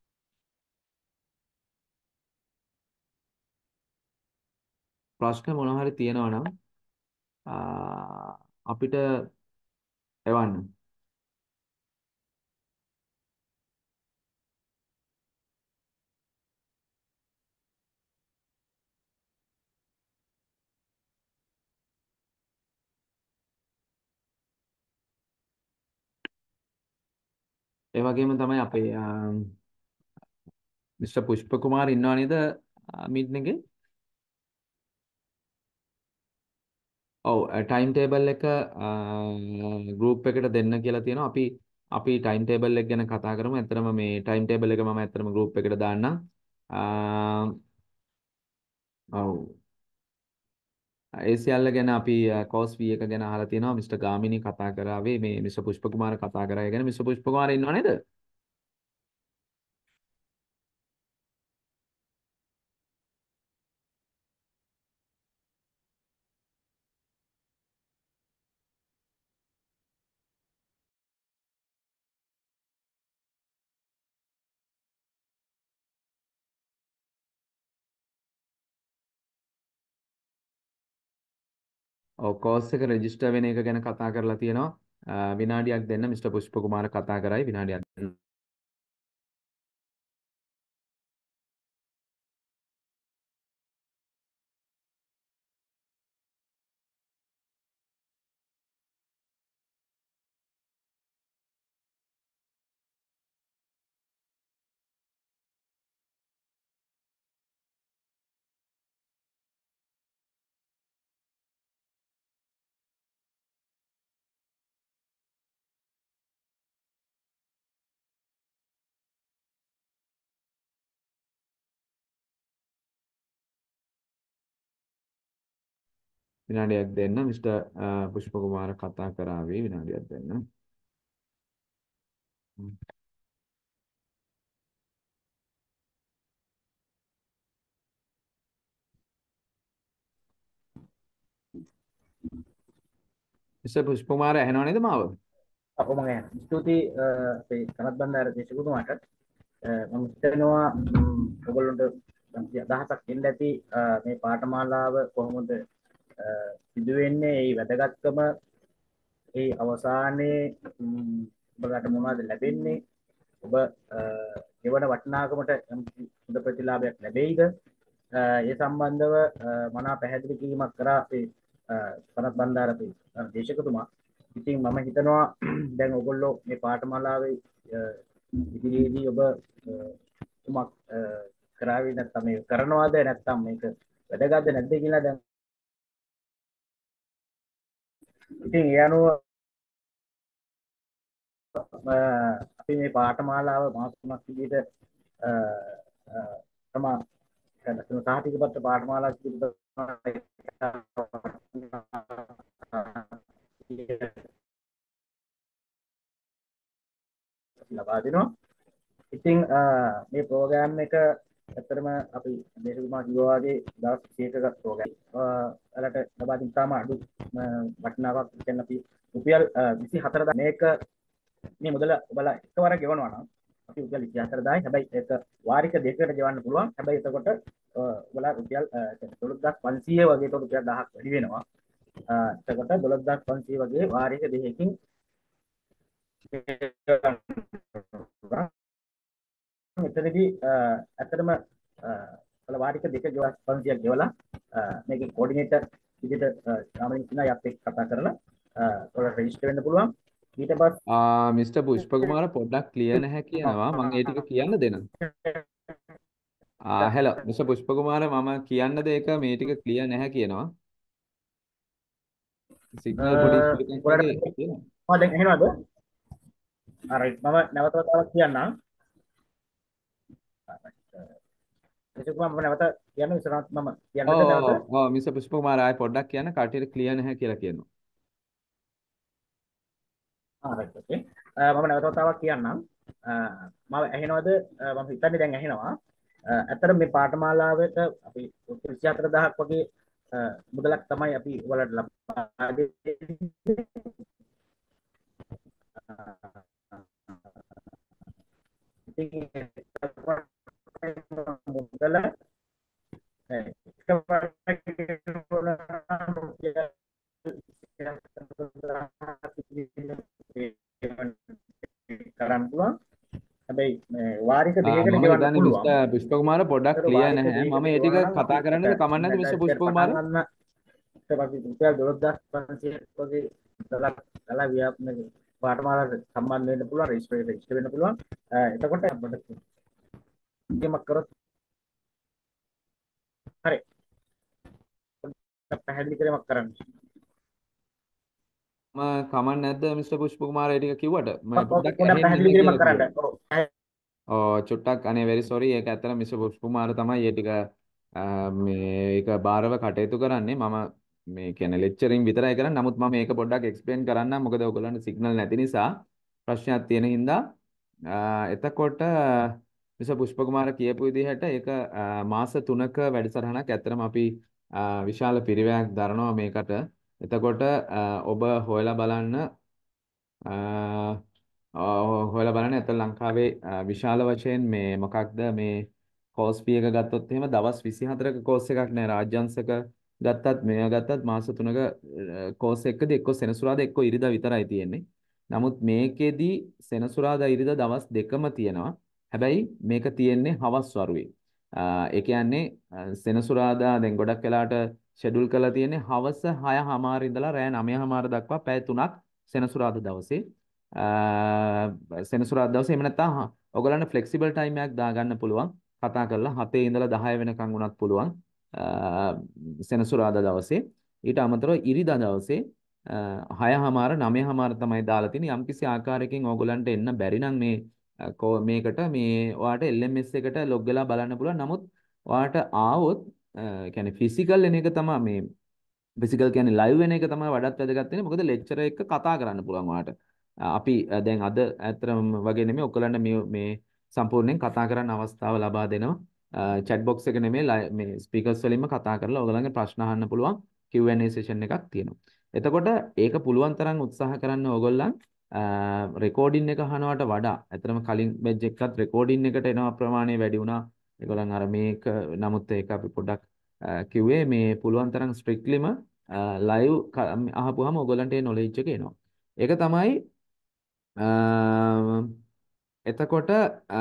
S2: ප්‍රශ්න මොනවා හරි තියෙනවා නම් අපිට එවන්න. ඒ වගේම තමයි අපේ මිස්ටර් පුෂ්ප කුමාර් ඉන්නව නේද මීටින් එකේ? ඔව් ටයිම් ටේබල් එක ගෲප් එකට දෙන්න කියලා තියෙනවා. අපි අපි ටයිම් ටේබල් එක ගැන කතා කරමු. ඇත්තටම මේ ටයිම් ටේබල් එක මම ඇත්තටම ගෲප් එකට දාන්නම්. ඔව් ඒ සියල්ල ගැන අපි කෝස් ෆී එක ගැන අහලා තියෙනවා. මිස්ටර් ගාමිණී කතා කරාවේ මේ මිස්ටර් පුෂ්ප කුමාර කතා කරා. ඒ ගැන මිස්ටර් පුෂ්ප කුමාර ඉන්නව නේද? ඔව් කෝස් එක රෙජිස්ටර් වෙන එක ගැන කතා කරලා තියෙනවා. විනාඩියක් දෙන්න මිස්ටර් පුෂ්ප කුමාර කතා කරයි විනාඩියක් දෙන්න. විනාඩියක් දෙන්න මිස්ටර් පුෂ්ප කුමාර කතා කරાવી විනාඩියක් දෙන්න. මිස්ටර් පුෂ්ප කුමාර ඇහෙනව නේද මාව?
S1: අපෝ මම යනවා. ස්තුතියි අපේ සනත් බණ්ඩාර දේශකුතුමාට. මම හිතනවා ඔයගොල්ලන්ට අදහසක් දෙන්න ඇති මේ පාඨමාලාව කොහොමද සිදු වෙන්නේ, ඒ වැදගත්කම, ඒ අවසානයේ ඔබලට මොනවද ලැබෙන්නේ, ඔබ ගෙවන වටිනාකමට හොඳ ප්‍රතිලාභයක් ලැබෙයිද, ඒ සම්බන්ධව මනා පැහැදිලි කිරීමක් කරා අපේ සනත් බණ්ඩාර අපේ දේශකතුමා. ඉතින් මම හිතනවා දැන් ඔයගොල්ලෝ මේ පාඨමාලාවේ ඉදිරියේදී ඔබ කුමක් කරાવી නැත්නම් මේ කරනවාද නැත්නම් මේක වැදගත්ද නැද්ද කියලා දැන් ඉතින් ඒ අනුව අපි මේ පාඨමාලාව මාස තුනක් විදිහට තමා කරන සාහිත්‍යපත්‍ර පාඨමාලාවක් විදිහට ලබා දෙනවා. ඉතින් මේ ප්‍රෝග්‍රෑම් එක ඇත්තටම අපි මේකම කිව්වා වගේ දවස් විසියකක ප්‍රෝග්‍රෑම් වලට ලබා දෙන තාම අඩු වටිනාකමක් කියන්නේ අපි රුපියල් විසිහතර මේක මේ මුදල ඔබලා එකවර ගෙවනවා නම් අපි රුපියල් විසිහතර දායි. හැබැයි ඒක වාරික දෙකකට ගෙවන්න පුළුවන්. හැබැයි එතකොට ඔබලා රුපියල් දොළොස් හදාස් පන්සීය වගේ රුපියල් දහයක් වැඩි වෙනවා. එතකොට දොළොස් හදාස් පන්සීය වගේ වාරික දෙකකින් මෙතනදී ඇත්තටම ඔයාලා වාරික දෙක දොළොස් පන්සීයක් ගෙවලා මේකේ කෝඩිනේටර් විදිහට සාමාන්‍යයෙන් ඉන්න අයත් එක්ක කතා කරලා ඔයාලා රෙජිස්ටර් වෙන්න පුළුවන්. ඊට පස්සේ
S2: ආ මිස්ටර් පුෂ්පකුමාර පොඩ්ඩක් ක්ලියර් නැහැ කියනවා. මම ඒ ටික කියන්න දෙන්න. ආ හෙලෝ මිස්ටර් පුෂ්පකුමාර මම කියන්නද ඒක මේ ටික ක්ලියර් නැහැ කියනවා. සිග්නල් පොඩි ඉෂුවකක් වගේ තියෙනවා.
S1: ඔය දැන් ඇහෙනවද? හරි මම නැවත වතාවක් කියන්නම්. ඒක මම නැවත කියන්න විසරත් මම කියන්නද නැවත?
S2: ඔව් ඔව් මිස්ටර් පුෂ්පකුමාර ආයි පොඩ්ඩක් කියන්න කටියට ක්ලියර් නැහැ කියලා කියනවා.
S1: ආ රයිට් ඕකේ. මම නැවත වතාවක් කියන්නම්. මම ඇහෙනවද? මම හිතන්නේ දැන් ඇහෙනවා. ඇත්තට මේ පාඨමාලාවට අපි විසිහතර දහයක් වගේ මුදලක් තමයි අපි ඔයාලට ලබා දෙන්නේ. මුදල කරන්න පුළුවන්. හැබැයි මේ වාරික දෙකකට ගෙවන්න පුළුවන්.
S2: මිස්ටර් පුෂ්පකුමාර පොඩ්ඩක් ක්ලියර් නැහැ. මම මේ ටික කතා කරන්නද කමක් නැද්ද මිස්ටර් පුෂ්පකුමාර?
S1: ඒක අපි රුපියල් දොළොස් හදාස් පන්සීය වගේ දලක් දලා ව්‍යාපනයේ පාඨමාලාවට සම්බන්ධ වෙන්න පුළුවන්. රෙජිස්ටර් රෙජිස්ටර් වෙන්න පුළුවන්. එතකොට අපිට කියමක් කරොත් හරි. පැහැදිලි කිරීමක් කරන්න.
S2: මම කමක් නැද්ද මිස්ටර් පුෂ්පකුමාර ඒ ටික කිව්වට මම පොඩ්ඩක්
S1: පැහැදිලි කිරීමක් කරන්න.
S2: ඔව් චුට්ටක් අනේ very sorry ඒක ඇත්තට මිස්ටර් පුෂ්පකුමාර තමයි ඒ ටික මේ ඒක බාරව කටයුතු කරන්නේ. මම මේ කියන්නේ ලෙක්චරින් විතරයි කරන්නේ. නමුත් මම මේක පොඩ්ඩක් එක්ස්ප්ලেইন කරන්නම්. මොකද ඔයගොල්ලන්ට සිග්නල් නැති නිසා ප්‍රශ්නයක් තියෙන හින්දා. එතකොට මිස්ටර් පුෂ්පකුමාර කියපු විදිහට ඒක මාස තුනක වැඩසටහනක්. ඇත්තටම අපි විශාල පිරිවැයක් දරනවා මේකට. එතකොට ඔබ හොයලා බලන්න හොයලා බලන්න එතන ලංකාවේ විශාල වශයෙන් මේ මොකක්ද මේ කෝස් ෆී එක ගත්තොත් එහෙම දවස් විසිහතරක කෝස් එකක් නෑ රාජ්‍යංශක ගත්තත් මේව ගත්තත් මාස තුනක කෝස් එකකදී එක්ක සෙනසුරාදා එක්ක ඉරිදා විතරයි තියෙන්නේ. නමුත් මේකෙදි සෙනසුරාදා ඉරිදා දවස් දෙකම තියෙනවා. හැබැයි මේක තියෙන්නේ හවස් වරුවේ. ඒ කියන්නේ සෙනසුරාදා දැන් ගොඩක් වෙලාට ෂෙඩියුල් කරලා තියෙන්නේ හවස හය හමාර ඉඳලා රෑ නවය හමාර දක්වා පැය තුනක් සෙනසුරාදා දවසේ. සෙනසුරාදා දවසේ එහෙම නැත්නම් ඔයගොල්ලන්ට ෆ්ලෙක්සිබල් ටයිම් එකක් දාගන්න පුළුවන්. කතා කරලා හතේ ඉඳලා දහය වෙනකන් වුණත් පුළුවන්. සෙනසුරාදා දවසේ. ඊට අමතරව ඉරිදා දවසේ හය හමාර නවය හමාර තමයි දාලා තියෙන්නේ. යම්කිසි ආකාරයකින් ඕගොල්ලන්ට එන්න බැරි නම් මේ මේකට මේ ඔයාට එල් එම් එස් එකට ලොග් වෙලා බලන්න පුළුවන්. නමුත් ඔයාට ආවොත් ඒ කියන්නේ ෆිසිකල් එන එක තමයි මේ ෆිසිකල් කියන්නේ ලයිව් වෙන එක තමයි වඩාත් වැදගත් වෙන්නේ. මොකද ලෙක්චරර් එක්ක කතා කරන්න පුළුවන් ඔයාට. අපි දැන් අද ඇත්තටම වගේ නෙමෙයි ඔයගොල්ලන්ට මේ මේ සම්පූර්ණයෙන් කතා කරන්න අවස්ථාව ලබා දෙනවා. chat box එක නෙමෙයි මේ ස්පීකර්ස් වලින්ම කතා කරලා ඔයගොල්ලන්ගේ ප්‍රශ්න අහන්න පුළුවන් Q and A session එකක් තියෙනවා. එතකොට ඒක පුළුවන් තරම් උත්සාහ කරන්න ඕගොල්ලන් රෙකෝඩින් එක අහනවට වඩා ඇත්තටම කලින් බෙජ් එකකත් රෙකෝඩින් එකට එන ප්‍රමාණය වැඩි වුණා. ඒගොල්ලන් අර මේක නමුත් ඒක අපි පොඩ්ඩක් කිව්වේ මේ පුළුවන් තරම් ස්ට්‍රික්ට්ලිම ලයිව් අහපුවාම ඔයගොල්ලන්ට ඒ නොලෙජ් එක එනවා. ඒක තමයි එතකොට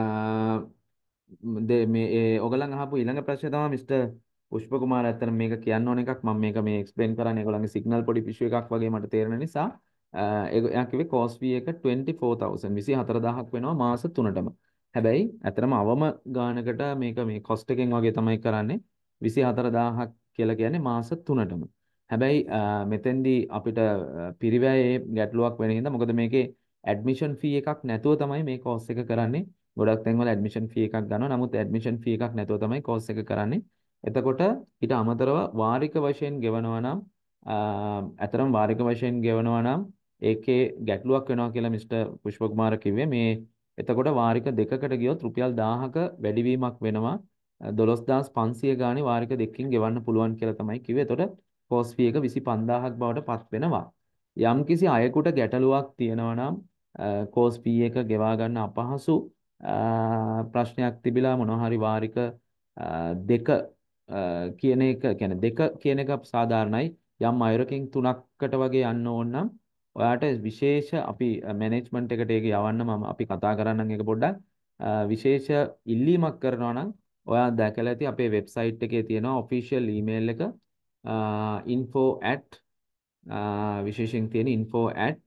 S2: මේ ඔයගොල්ලන් අහපු ඊළඟ ප්‍රශ්නේ තමයි මිස්ටර් පුෂ්පකුමාර ඇත්තට මේක කියන්න ඕන එකක් මම මේක මේ එක්ස්ප්ලেইন කරන්නේ ඒගොල්ලන්ගේ සිග්නල් පොඩි ඉෂුව එකක් වගේ මට තේරෙන නිසා එයා කිව්වේ කෝස් ෆී එක twenty-four thousand විසිහතර දහයක් වෙනවා මාස තුනටම. හැබැයි ඇත්තටම අවම ගානකට මේක මේ කොස්ට් එකෙන් වගේ තමයි කරන්නේ විසිහතර දහයක් කියලා කියන්නේ මාස තුනටම. හැබැයි මෙතෙන්දී අපිට පිරිවැයේ ගැටලුවක් වෙන හින්දා මොකද මේකේ ඇඩ්මිෂන් ෆී එකක් නැතුව තමයි මේ කෝස් එක කරන්නේ. ගොඩක් තැන්වල ඇඩ්මිෂන් ෆී එකක් ගන්නවා. නමුත් ඇඩ්මිෂන් ෆී එකක් නැතුව තමයි කෝස් එක කරන්නේ. එතකොට ඊට අමතරව වාරික වශයෙන් ගෙවනවා නම් අතරම වාරික වශයෙන් ගෙවනවා නම් ඒකේ ගැටලුවක් වෙනවා කියලා මිස්ටර් පුෂ්පකුමාර කිව්වේ මේ එතකොට වාරික දෙකකට ගියොත් රුපියල් දහයක වැඩිවීමක් වෙනවා. දොළොස් හදාස් පන්සිය ගානේ වාරික දෙකකින් ගෙවන්න පුළුවන් කියලා තමයි කිව්වේ. එතකොට කෝස් ෆී එක විසි පන්දාහක් බවට පත් වෙනවා. යම්කිසි අයෙකුට ගැටලුවක් තියෙනවා නම් කෝස් ෆී එක ගෙවා ගන්න අපහසු ප්‍රශ්නයක් තිබිලා මොනවා හරි වාරික දෙක කියන එක කියන්නේ දෙක කියන එක සාධාරණයි. යම් අයුරකින් තුනකට වගේ යන්න ඕන නම් ඔයාට විශේෂ අපි මැනේජ්මන්ට් එකට ඒක යවන්න මම අපි කතා කරන්නම් ඒක පොඩ්ඩක් විශේෂ ඉල්ලීමක් කරනවා නම් ඔයා දැකලා ඇති අපේ වෙබ්සයිට් එකේ තියෙනවා ඔෆිෂියල් ඊමේල් එක info at විශේෂයෙන් තියෙන info at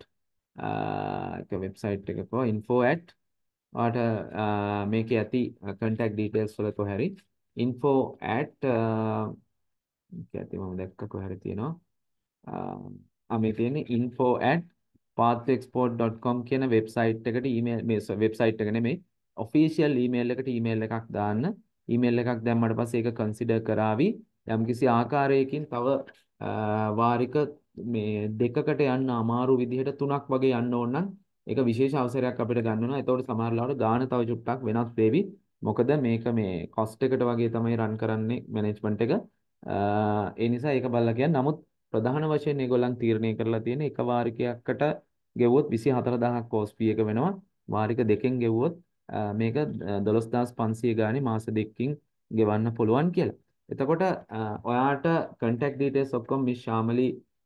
S2: එක වෙබ්සයිට් එක කො info at ඔයාට මේකේ ඇති contact details වල කොහරි info at මේකේ ඇති මම දැක්ක කොහරි තියෙනවා ආ මේ තියෙන්නේ info at pathexport dot com කියන වෙබ්සයිට් එකට ඊමේල් මේ වෙබ්සයිට් එක නෙමෙයි ඔෆිෂියල් ඊමේල් එකට ඊමේල් එකක් දාන්න ඊමේල් එකක් දැම්මට පස්සේ ඒක කන්සිඩර් කරાવી යම්කිසි ආකාරයකින් තව වාරික මේ දෙකකට යන්න අමාරු විදිහට තුනක් වගේ යන්න ඕන නම් ඒක විශේෂ අවසරයක් අපිට ගන්න වෙනවා. ඒතකොට සමහර ලාවට ගාණ තව චුට්ටක් වෙනස් වෙවි. මොකද මේක මේ කොස්ට් එකට වගේ තමයි රන් කරන්නේ මැනේජ්මන්ට් එක. ඒ නිසා ඒක බලලා කියන්නේ. නමුත් ප්‍රධාන වශයෙන් මේගොල්ලන් තීරණය කරලා තියෙන එක වාරිකයකට ගෙවුවොත් විසි හතර දහසක් කෝස් ෆී එක වෙනවා. වාරික දෙකෙන් ගෙවුවොත් මේක දොළොස් හදාස් පන්සිය ගානේ මාස දෙකකින් ගෙවන්න පුළුවන් කියලා. එතකොට ඔයාට contact details ඔක්කොම මිස් ශාමලි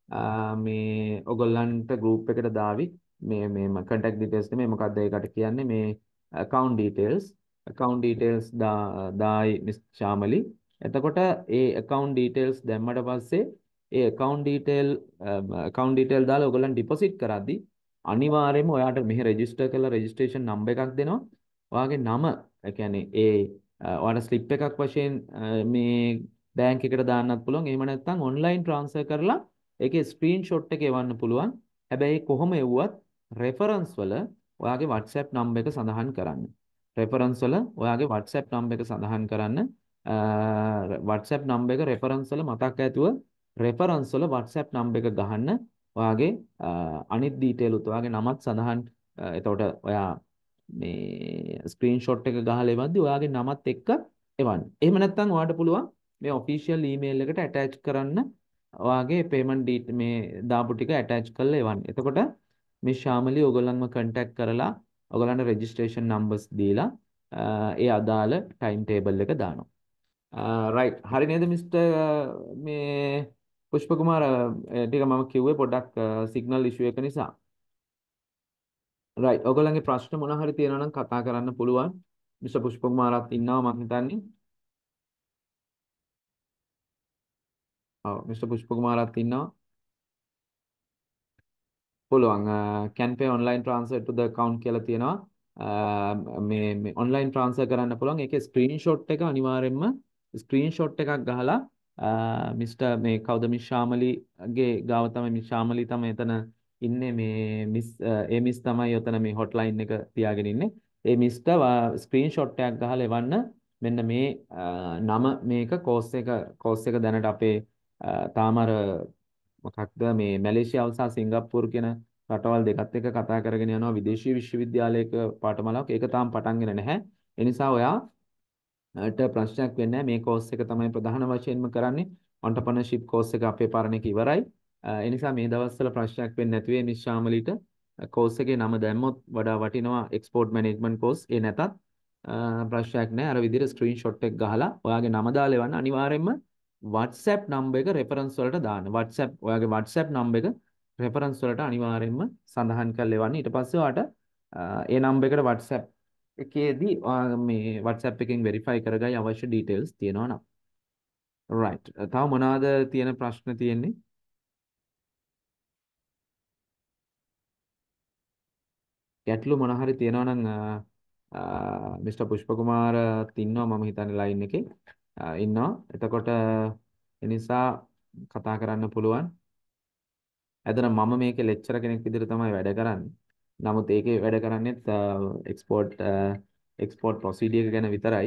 S2: මේ ඔයගොල්ලන්ට group එකට දාවි. මේ මේ contact details නෙමෙයි මොකක්ද ඒකට කියන්නේ මේ account details account details දායි මිස් ශාමලි. එතකොට ඒ account details දැම්මට පස්සේ ඒ account detail account detail දාලා ඔයගොල්ලන් deposit කරද්දි අනිවාර්යයෙන්ම ඔයාට මෙහි register කරලා registration number එකක් දෙනවා. ඔයාගේ නම ඒ කියන්නේ ඒ ඔයාලට ස්ලිප් එකක් වශයෙන් මේ බැංක් එකට දාන්නත් පුළුවන්. එහෙම නැත්නම් ඔන්ලයින් ට්‍රාන්ස්ෆර් කරලා ඒකේ ස්ක්‍රීන්ෂොට් එක එවන්න පුළුවන්. හැබැයි කොහොම එව්වත් රෙෆරන්ස් වල ඔයාගේ WhatsApp නම්බර් එක සඳහන් කරන්න. රෙෆරන්ස් වල ඔයාගේ WhatsApp නම්බර් එක සඳහන් කරන්න. WhatsApp නම්බර් එක රෙෆරන්ස් වල මතක් ඇතුව රෙෆරන්ස් වල WhatsApp නම්බර් එක ගහන්න. ඔයාගේ අනිත් ඩීටේල් උත් ඔයාගේ නමත් සඳහන් එතකොට ඔයා මේ ස්ක්‍රීන්ෂොට් එක ගහලා එවද්දි ඔයාගේ නමත් එක්ක එවන්න. එහෙම නැත්නම් ඔයාට පුළුවන් මේ ඔෆිෂියල් ඊමේල් එකට ඇටච් කරන්න ඔයාගේ පේමන්ට් ඩීට් මේ දාපු ටික ඇටච් කරලා එවන්න. එතකොට මේ ශාමලි ඔයගොල්ලන්ව කන්ටැක්ට් කරලා ඔයගොල්ලන්ට රෙජිස්ට්‍රේෂන් නම්බර්ස් දීලා ඒ අදාළ ටයිම් ටේබල් එක දානවා. රයිට් හරි නේද මිස්ටර් මේ පුෂ්ප කුමාර ටික මම කිව්වේ පොඩ්ඩක් සිග්නල් ඉෂුව එක නිසා. රයිට් ඔයගොල්ලන්ගේ ප්‍රශ්න මොනවා හරි තියෙනවා නම් කතා කරන්න පුළුවන්. මිස්ටර් පුෂ්ප කුමාරත් ඉන්නවා මම හිතන්නේ. ඔව් මිස්ටර් පුෂ්ප කුමාරත් ඉන්නවා. පුළුවන් can pay online transfer to the account කියලා තියෙනවා. මේ මේ online transfer කරන්න පුළුවන්. ඒකේ screenshot එක අනිවාර්යයෙන්ම screenshot එකක් ගහලා මිස්ටර් මේ කවුද මිස් ශාමලිගේ ගාව තමයි මිස් ශාමලි තමයි එතන ඉන්නේ මේ මිස් ඒ මිස් තමයි ඔතන මේ hotline එක තියාගෙන ඉන්නේ. ඒ මිස්ට ස්ක්‍රීන්ෂොට් එකක් ගහලා එවන්න මෙන්න මේ නම මේක කෝස් එක කෝස් එක දැනට අපේ තාම අර මොකක්ද මේ මැලේසියාව සහ සිංගප්පූරු කියන රටවල් දෙකත් එක්ක කතා කරගෙන යනවා විදේශීය විශ්වවිද්‍යාලයක පාඨමාලාවක්. ඒක තාම පටන්ගෙන නැහැ. ඒ නිසා ඔයාට ප්‍රශ්නයක් වෙන්නේ නැහැ. මේ කෝස් එක තමයි ප්‍රධාන වශයෙන්ම කරන්නේ. entrepreneurship කෝස් එක අපේ පාරණ එක ඉවරයි. ඒ නිසා මේ දවස්වල ප්‍රශ්නයක් වෙන්නේ නැති වෙයි මිස් ශාමලිට. කෝස් එකේ නම දැම්මොත් වඩා වටිනවා එක්ස්පෝර්ට් මැනේජ්මන්ට් කෝස්. ඒ නැතත් ප්‍රශ්නයක් නැහැ. අර විදිහට ස්ක්‍රීන්ෂොට් එක ගහලා ඔයාගේ නම දාලා එවන්න අනිවාර්යයෙන්ම WhatsApp නම්බර් එක රෙෆරන්ස් වලට දාන්න. WhatsApp ඔයාගේ WhatsApp නම්බර් එක රෙෆරන්ස් වලට අනිවාර්යයෙන්ම සඳහන් කරලා එවන්න. ඊට පස්සේ ඔයාට ඒ නම්බර් එකට WhatsApp එකේදී මේ WhatsApp එකෙන් වෙරිෆයි කරගයි අවශ්‍ය ඩීටේල්ස් තියෙනවා නම්. right. තව මොනවාද තියෙන ප්‍රශ්න තියෙන්නේ? ගැටලු මොන හරි තියෙනවා නම් මිස්ටර් පුෂ්ප කුමාරත් ඉන්නවා මම හිතන්නේ ලයින් එකේ. ඉන්නවා. එතකොට ඒ නිසා කතා කරන්න පුළුවන්. ඇතන මම මේකේ ලෙක්චරර් කෙනෙක් විදිහට තමයි වැඩ කරන්නේ. නමුත් ඒකේ වැඩ කරන්නේත් එක්ස්පෝර්ට් එක්ස්පෝර්ට් ප්‍රොසීඩියර් ගැන විතරයි.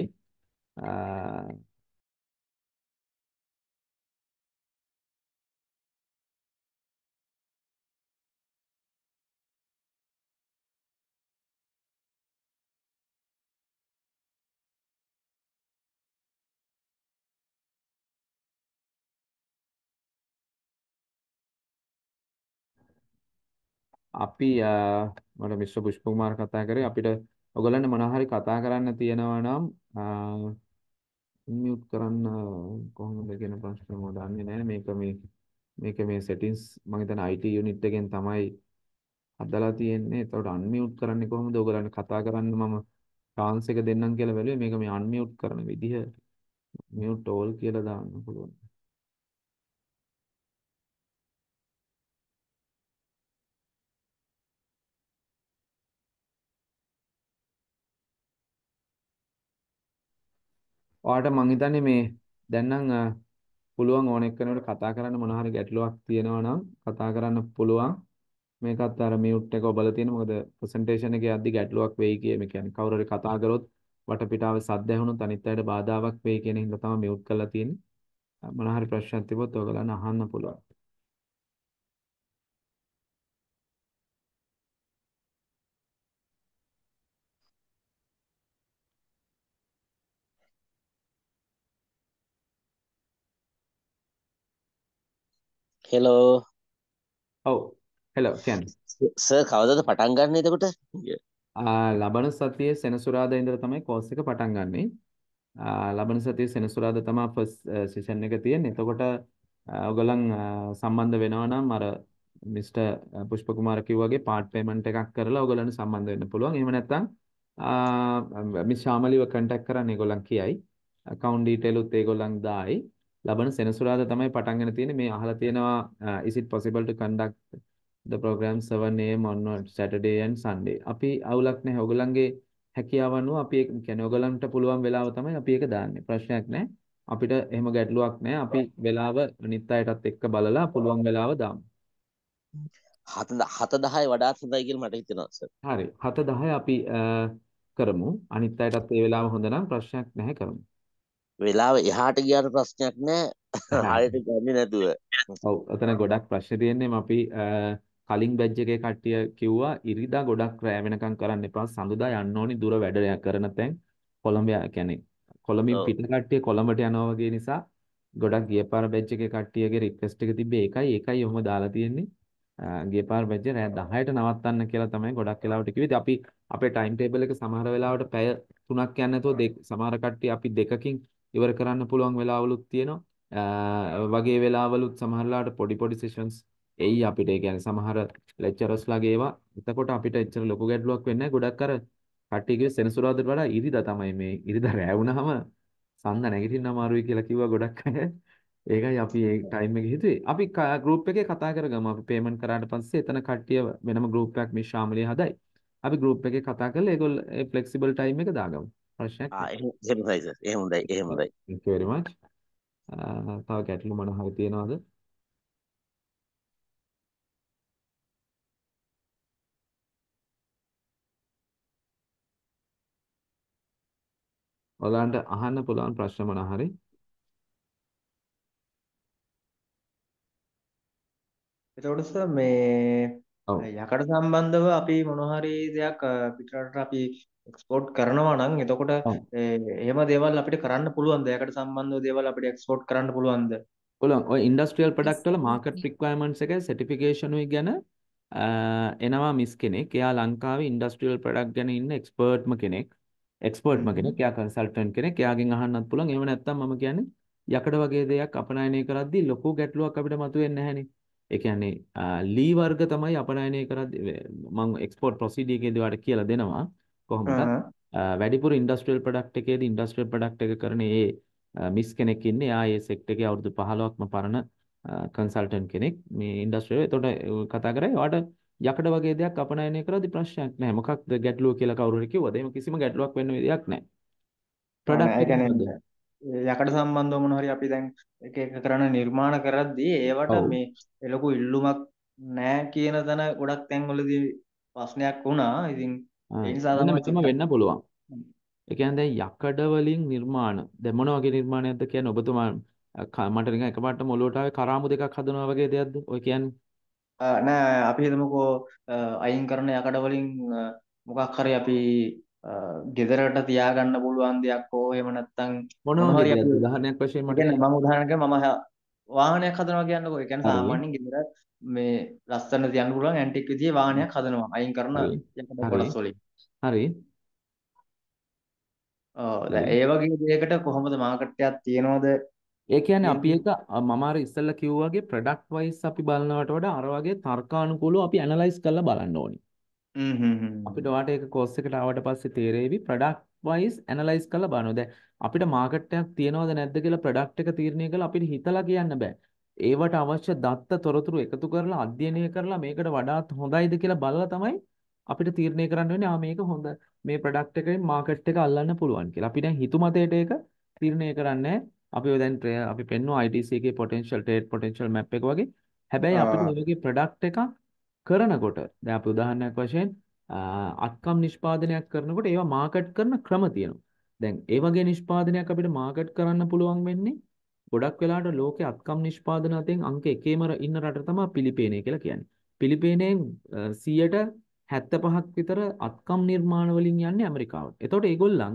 S2: අපි මට මිස්ටර් පුෂ්පකුමාර කතා කරේ අපිට ඔයගොල්ලන්ට මොනවා හරි කතා කරන්න තියෙනවා නම් මියුට් කරන්න කොහොමද කියන ප්‍රශ්න මම දන්නේ නැහැ. මේක මේ මේක මේ settings මම හිතන්නේ I T unit එකෙන් තමයි හදලා තියෙන්නේ. ඒතකොට unmute කරන්නේ කොහොමද? ඔයගොල්ලන්ට කතා කරන්න මම chance එක දෙන්නම් කියලා බැලුවේ. මේක මේ unmute කරන විදිහ mute all කියලා දාන්න පුළුවන්. ඔයාලට මං හිතන්නේ මේ දැන් නම් පුළුවන් ඕන එක්කෙනෙකුට කතා කරන්න මොන හරි ගැටලුවක් තියෙනවා නම් කතා කරන්න පුළුවන්. මේකත් අර මියුට් එක ඔබලා තියෙන මොකද ප්‍රසන්ටේෂන් එකේ යද්දි ගැටලුවක් වෙයි කිය මේ කියන්නේ කවුරු හරි කතා කරොත් වටපිටාවේ සද්ද ඇහුනොත් අනිත් අයට බාධාවක් වෙයි කියන හින්දා තමයි මියුට් කරලා තියෙන්නේ. මොන හරි ප්‍රශ්නයක් තිබොත් ඔයගලන් අහන්න පුළුවන්.
S3: හෙලෝ
S2: ඔව් හෙලෝ කියන්නේ
S3: සර් කවදද පටන් ගන්න එතකොට?
S2: ලබන සතියේ සෙනසුරාදා ඉඳලා තමයි කෝස් එක පටන් ගන්නෙ. ලබන සතියේ සෙනසුරාදා තමයි ෆස්ට් සෙෂන් එක තියෙන්නේ. එතකොට ඔයගොල්ලන් සම්බන්ධ වෙනවා නම් අර මිස්ටර් පුෂ්පකුමාර කිව්වාගේ පාර්ට් පේමන්ට් එකක් කරලා ඔයගොල්ලන් සම්බන්ධ වෙන්න පුළුවන්. එහෙම නැත්නම් මිස් ශාමලිව කන්ටැක්ට් කරන්න ඒගොල්ලන් කියයි. account detail උත් ඒගොල්ලන් දායි. ලබන සෙනසුරාදා තමයි පටන් ගන්න තියෙන්නේ. මේ අහලා තියෙනවා is it possible to conduct the program seven A M on Saturday and Sunday. අපි අවුලක් නැහැ. ඔයගොල්ලන්ගේ හැකියාව අනුව අපි ඒක කියන්නේ ඔයගොල්ලන්ට පුළුවන් වෙලාව තමයි අපි ඒක දාන්නේ. ප්‍රශ්නයක් නැහැ. අපිට එහෙම ගැටලුවක් නැහැ. අපි වෙලාව අනිත් අයටත් එක්ක බලලා පුළුවන් වෙලාව දාමු.
S3: හත දහය වඩාත් හොඳයි කියලා මට හිතෙනවා සර්.
S2: හරි. හත දහය අපි කරමු. අනිත් අයටත් ඒ වෙලාව හොඳ නම් ප්‍රශ්නයක් නැහැ කරමු.
S3: වෙලාව එහාට ගියාට ප්‍රශ්නයක් නැහැ. ආයෙත් ගන්නේ නැතුව.
S2: ඔව්. එතන ගොඩක් ප්‍රශ්න තියෙන්නේ අපි කලින් බැච් එකේ කට්ටිය කිව්වා ඉරිදා ගොඩක් රෑ වෙනකම් කරන්න එපා. සඳුදා යන්න ඕනි දුර වැඩ කරන තැන් කොළඹ කියන්නේ කොළඹින් පිට කට්ටිය කොළඹට යනවා වගේ නිසා ගොඩක් ගිය පාර බැච් එකේ කට්ටියගේ රික්වෙස්ට් එක තිබ්බේ ඒකයි ඒකයි ඔහොම දාලා තියෙන්නේ. ගිය පාර බැච් එක රෑ දහයට නවත්තන්න කියලා තමයි ගොඩක් වෙලාවට කිව්වේ. අපි අපේ ටයිම් ටේබල් එක සමහර වෙලාවට පැය තුනක් යන්නේ නැතුව සමහර කට්ටිය අපි දෙකකින් ඉවර කරන්න පුළුවන් වෙලාවලුත් තියෙනවා. වගේ වෙලාවලුත් සමහරලාට පොඩි පොඩි සෙෂන්ස් එයි අපිට. ඒ කියන්නේ සමහර ලෙක්චරර්ස්ලාගේ ඒවා. එතකොට අපිට එච්චර ලොකු ගැටලුවක් වෙන්නේ නැහැ. ගොඩක් අර කට්ටියගේ සෙනසුරාදාට වඩා ඉරිදා තමයි මේ ඉරිදා රෑ වුණාම සඳ නැගිටින්න අමාරුයි කියලා කිව්වා ගොඩක් අය. ඒකයි අපි ඒ ටයිම් එක හිතුවේ. අපි ගෲප් එකේ කතා කරගමු. අපි පේමන්ට් කරාට පස්සේ එතන කට්ටිය වෙනම ගෲප් එකක් මේ ශාමලිය හදයි. අපි ගෲප් එකේ කතා කරලා ඒගොල්ලෝ ඒ ෆ්ලෙක්සිබල් ටයිම් එක දාගමු. ප්‍රශ්නයක්
S3: ආ එහෙම හොඳයි සර්. එහෙම හොඳයි. එහෙම හොඳයි.
S2: Thank you very much. තව ගැටලු මොන හරි තියෙනවද? ඔයාලන්ට අහන්න පුළුවන් ප්‍රශ්න මොන හරි.
S4: එතකොට සර් මේ
S2: ඔව්.
S4: යකඩ සම්බන්ධව අපි මොන හරි දෙයක් පිටරට අපි එක්ස්පෝර්ට් කරනවා නම් එතකොට එහෙම දේවල් අපිට කරන්න පුළුවන්ද? යකඩ සම්බන්ධව දේවල් අපිට එක්ස්පෝර්ට් කරන්න පුළුවන්ද?
S2: පුළුවන්. ඔය ඉන්ඩස්ට්‍රියල් ප්‍රොඩක්ට් වල මාකට් රික්වයර්මන්ට්ස් එකයි සර්ටිෆිකේෂන් උයි ගැන එනවා මිස් කෙනෙක්. එයා ලංකාවේ ඉන්ඩස්ට්‍රියල් ප්‍රොඩක්ට් ගැන ඉන්න එක්ස්පර්ට්ම කෙනෙක්. එක්ස්පර්ට්ම කෙනෙක්. එයා කන්සල්ටන්ට් කෙනෙක්. එයාගෙන් අහන්නත් පුළුවන්. එහෙම නැත්නම් මම කියන්නේ යකඩ වගේ දෙයක් අපනයනය කරද්දී ලොකු ගැටලුවක් අපිට මතුවෙන්නේ නැහැනේ. ඒ කියන්නේ ලී වර්ග තමයි අපනයනය කරද්දී මම එක්ස්පෝර්ට් ප්‍රොසීඩර් එකේදී ඔයාලට කියලා දෙනවා කොහොමද වැඩිපුර ඉන්ඩස්ට්‍රියල් ප්‍රොඩක්ට් එකේදී ඉන්ඩස්ට්‍රියල් ප්‍රොඩක්ට් එක කරන ඒ මිස් කෙනෙක් ඉන්නේ. එයා ඒ සෙක්ටර් එකේ අවුරුදු පහළොවක්ම පරණ කන්සල්ටන්ට් කෙනෙක්. මේ ඉන්ඩස්ට්‍රියල් එතකොට කතා කරේ ඔයාලට යකඩ වගේ දෙයක් අපනයනය කරද්දී ප්‍රශ්නයක් නැහැ. මොකක්ද ගැටලුව කියලා කවුරු හරි කිව්වද? එහෙම කිසිම ගැටලුවක් වෙන්න විදියක් නැහැ. ප්‍රොඩක්ට් එක මොකද?
S4: යකඩ සම්බන්ධව මොන හරි අපි දැන් එක එක කරන නිර්මාණ කරද්දී ඒවට මේ ලොකු ඉල්ලුමක් නැහැ කියන තැන ගොඩක් තැන්වලදී ප්‍රශ්නයක් වුණා. ඉතින් ඒ නිසා තමයි
S2: මෙතන වෙන්න පුළුවන්. ඒ කියන්නේ දැන් යකඩ වලින් නිර්මාණ දැන් මොන වගේ නිර්මාණයක්ද කියන්නේ ඔබතුමා මට නිකන් එකපාරටම ඔලුවට ආවේ කරාමු දෙකක් හදනවා වගේ දෙයක්ද ඔය කියන්නේ?
S4: නෑ අපි හිතමුකෝ අයින් කරන යකඩ වලින් මොකක් හරි අපි ගෙදරට තියාගන්න පුළුවන් දෙයක් හෝ එහෙම නැත්නම්
S2: මොන වගේ දෙයක්ද උදාහරණයක් වශයෙන් මට
S4: මම උදාහරණයක් මම වාහනයක් හදනවා කියන්නකෝ. ඒ කියන්නේ
S2: හරි.
S4: සාමාන්‍යයෙන් ගෙදර මේ ලස්සන තියන්න පුළුවන් ඇන්ටික් විදිහේ වාහනයක් හදනවා. අයින් කරන
S2: හරි.
S4: යකඩ
S2: හරි.
S4: කොටස් වලින්.
S2: හරි.
S4: ඔව්
S2: හරි.
S4: දැන් ඒ වගේ දෙයකට කොහොමද මාකට් එකක් තියනවද
S2: ඒ කියන්නේ අපි
S4: කියන
S2: එක අ, මම අර ඉස්සෙල්ලා කිව්වා වගේ ප්‍රොඩක්ට් වයිස් අපි බලනවට වඩා අර වගේ තර්කානුකූලව අපි ඇනලයිස් කරලා බලන්න ඕනි.
S4: හ්ම් හ්ම් හ්ම්
S2: අපිට ඔයාට ඒක කෝස් එකට ආවට පස්සේ තේරෙවි ප්‍රොඩක්ට් වයිස් ඇනලයිස් කරලා බලනවා. දැන් අපිට මාකට් එකක් තියනවද නැද්ද කියලා ප්‍රොඩක්ට් එක තීරණය කරලා අපිට හිතලා කියන්න බෑ. ඒවට අවශ්‍ය දත්ත තොරතුරු එකතු කරලා අධ්‍යයනය කරලා මේකට වඩාත් හොඳයිද කියලා බලලා තමයි අපිට තීරණය කරන්න වෙන්නේ ආ මේක හොඳ මේ ප්‍රොඩක්ට් එකෙන් මාකට් එක අල්ලන්න පුළුවන් කියලා. අපි දැන් හිතුමතේට ඒක තීරණය කරන්නේ අපි ඔය දැන් ට්‍රේ- අපි පෙන්නුවා I T C එකේ potential trade potential map එක වගේ. හැබැයි අපිට
S4: ආ
S2: මේ වගේ ප්‍රොඩක්ට් එකක් කරනකොට දැන් අපි උදාහරණයක් වශයෙන් අ, අත්කම් නිෂ්පාදනයක් කරනකොට ඒවා මාකට් කරන ක්‍රම තියෙනවා. දැන් ඒ වගේ නිෂ්පාදනයක් අපිට මාකට් කරන්න පුළුවන් වෙන්නේ ගොඩක් වෙලාවට ලෝකේ අත්කම් නිෂ්පාදන අතෙන් අංක එකේම ර- ඉන්න රට තමයි පිලිපීනය කියලා කියන්නේ. පිලිපීනයෙන් අ, සියයට හැත්තෑ පහක් විතර අත්කම් නිර්මාණ වලින් යන්නේ ඇමරිකාවට. එතකොට ඒගොල්ලන්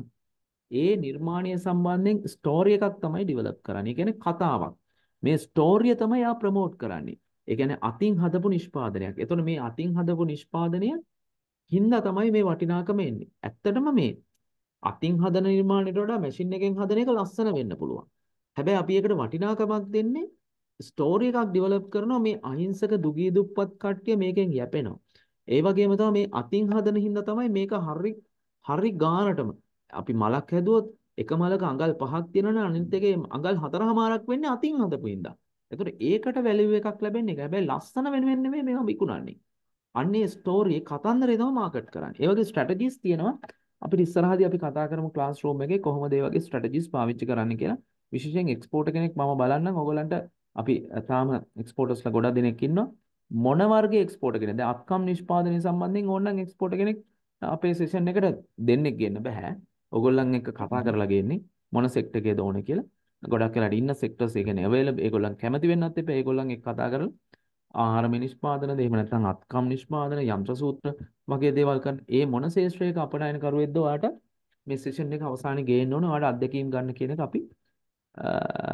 S2: ඒ නිර්මාණය සම්බන්ධයෙන් ස්ටෝරි එකක් තමයි ඩෙවලොප් කරන්නේ. ඒ කියන්නේ කතාවක්. මේ ස්ටෝරිය තමයි යා ප්‍රොමෝට් කරන්නේ. ඒ කියන්නේ අතින් හදපු නිෂ්පාදනයක්. එතකොට මේ අතින් හදපු නිෂ්පාදනය හින්දා තමයි මේ වටිනාකම එන්නේ. ඇත්තටම මේ අතින් හදන නිර්මාණයට වඩා මැෂින් එකෙන් හදන එක ලස්සන වෙන්න පුළුවන්. හැබැයි අපි ඒකට වටිනාකමක් දෙන්නේ ස්ටෝරි එකක් ඩෙවලොප් කරනවා මේ අහිංසක දුගී දුප්පත් කට්ටිය මේකෙන් යැපෙනවා. ඒ වගේම තමයි මේ අතින් හදන හින්දා තමයි මේක හරි හරි ගානටම අපි මලක් හැදුවොත් එක මලක අඟල් පහක් තියෙනවනේ අනිත් එකේ අඟල් හතරමාරක් වෙන්නේ අතින් හදපු හින්දා. ඒතකොට ඒකට වැලියු එකක් ලැබෙන්නේ. හැබැයි ලස්සන වෙනුවෙන් නෙමෙයි මේවා විකුණන්නේ. අන්නේ ස්ටෝරි කතන්දරේ තමයි මාකට් කරන්නේ. ඒ වගේ ස්ට්‍රැටජිස් තියෙනවා. අපිට ඉස්සරහදී අපි කතා කරමු ක්ලාස් රූම් එකේ කොහොමද ඒ වගේ ස්ට්‍රැටජිස් පාවිච්චි කරන්න කියලා. විශේෂයෙන් එක්ස්පෝර්ටර් කෙනෙක් මම බලන්නම් ඔයගලන්ට අපි තාම එක්ස්පෝර්ටර්ස්ලා ගොඩක් දෙනෙක් ඉන්නවා. මොන වර්ගයේ එක්ස්පෝර්ටර් කෙනෙක්ද? දැන් අත්කම් නිෂ්පාදනය සම්බන්ධයෙන් ඕනනම් එක්ස්පෝර්ටර් කෙනෙක් අපේ සෙෂන් එකට දෙන්නෙක් ගේන්න බෑ. ඔයගොල්ලන් එක්ක කතා කරලා ගේන්නේ මොන සෙක්ටර් එකේද ඕනේ කියලා. ගොඩක් වෙලාට ඉන්න සෙක්ටර්ස් ඒ කියන්නේ අවైలබල් ඒගොල්ලන් කැමති වෙන්නත් එපා. ඒගොල්ලන් එක්ක කතා කරලා ආහාර නිෂ්පාදනද එහෙම නැත්නම් අත්කම් නිෂ්පාදන යන්ත්‍ර සූත්‍ර වගේ දේවල් කරන ඒ මොන ශේෂ්ත්‍රයක අපනයන කරුවෙක්ද ඔයාට මේ සෙෂන් එක අවසානයේ ගේන්න ඕන ඔයාට අත්දැකීම් ගන්න කියන එක අපි අ,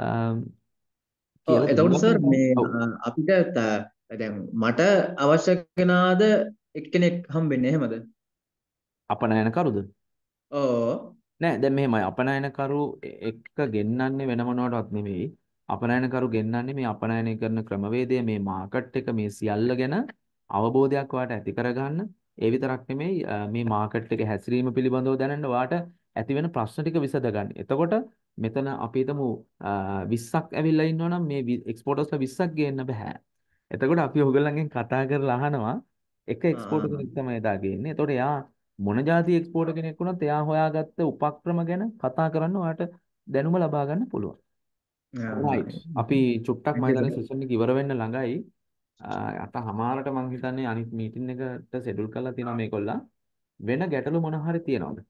S4: ඔව්
S2: කියලා
S4: එතකොට
S2: දෙනවා.
S4: සර් මේ
S2: ඔව්
S4: අ, අපිට ත- දැන් මට අවශ්‍ය කෙනාද එක්කෙනෙක් හම්බෙන්නේ එහෙමද?
S2: අපනයන කරුද?
S4: ඔව්
S2: නෑ දැන් මෙහෙමයි අපනයනකරු එක්ක ගෙන්නන්නේ වෙන මොනවටවත් නෙමෙයි අපනයනකරු ගෙන්නන්නේ මේ අපනයනය කරන ක්‍රමවේදය මේ මාකට් එක මේ සියල්ල ගැන අවබෝධයක් ඔයාට ඇති කරගන්න ඒ විතරක් නෙමෙයි අ, මේ මාකට් එක හැසිරීම පිළිබඳව දැනන්න ඔයාට ඇති වෙන ප්‍රශ්න ටික විසඳගන්න. එතකොට මෙතන අපි හිතමු අ, විස්සක් ඇවිල්ලා ඉන්නවා නම් මේ එක්ස්පෝර්ටර්ස්ලා විස්සක් ගේන්න බෑ. එතකොට අපි ඔයගොල්ලන්ගෙන් කතා කරලා අහනවා එක
S4: ආ
S2: එක්ස්පෝර්ටර් කෙනෙක් තමයි එදා ගේන්නේ. එතකොට එයා මොන જાති එක්ස්පෝර්ටර් කෙනෙක් වුණත් එයා හොයාගත්ත උපක්‍රම ගැන කතා කරන්න ඔයාට දැනුම ලබා ගන්න පුළුවන්. right. අපි චුට්ටක් මම හිතන්නේ සෙෂන් එක ඉවර වෙන්න ළඟයි. අත හමාරට මම හිතන්නේ අනිත් මීටින් එකට ෂෙඩියුල් කරලා තියෙනවා මේගොල්ලන්. වෙන ගැටලු මොන හරි තියෙනවද?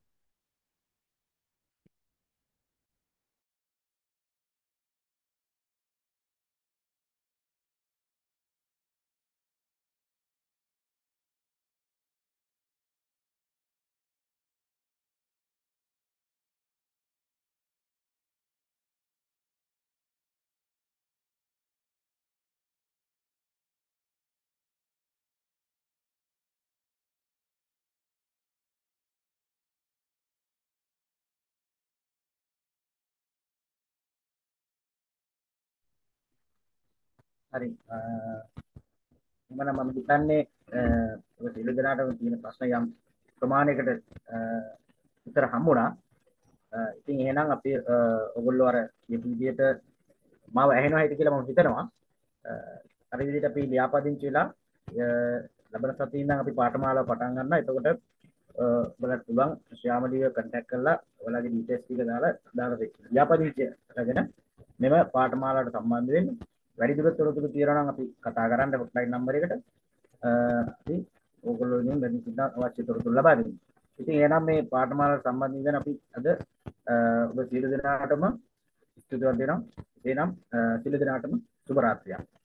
S1: හරි මම මම හිතන්නේ ඔය සියලු දෙනාටම තියෙන ප්‍රශ්න යම් ප්‍රමාණයකට උත්තර හම්බුණා. ඉතින් එහෙනම් අපි ඔයගොල්ලෝ අර කියපු විදිහට මාව ඇහෙනවා හිත කියලා මම හිතනවා. අර විදිහට අපි ලියාපදිංචි වෙලා ලබන සතියේ ඉඳන් අපි පාඨමාලාව පටන් ගන්නවා. එතකොට ඔයාලට පුළුවන් ශ්‍යාමලිව කන්ටැක්ට් කරලා ඔයාලගේ ඩීටේල්ස් ටික දාලා දාලා ලියාපදිංචි කරගෙන මෙම පාඨමාලාවට සම්බන්ධ වෙන්න. වැඩි දුරට තොරතුරු තියෙනවා නම් අපි කතා කරන්න හොට්ලයින් නම්බර් එකට අපි ඕගොල්ලෝගෙන් වැඩි දුරට අවශ්‍ය තොරතුරු ලබා දෙමු. ඉතින් එහෙනම් මේ පාඨමාලාවට සම්බන්ධ වෙන අපි අද ඔබ සියලු දෙනාටම ස්තුතිවන්ත වෙනවා. එහෙනම් සියලු දෙනාටම සුබ රාත්‍රියක්.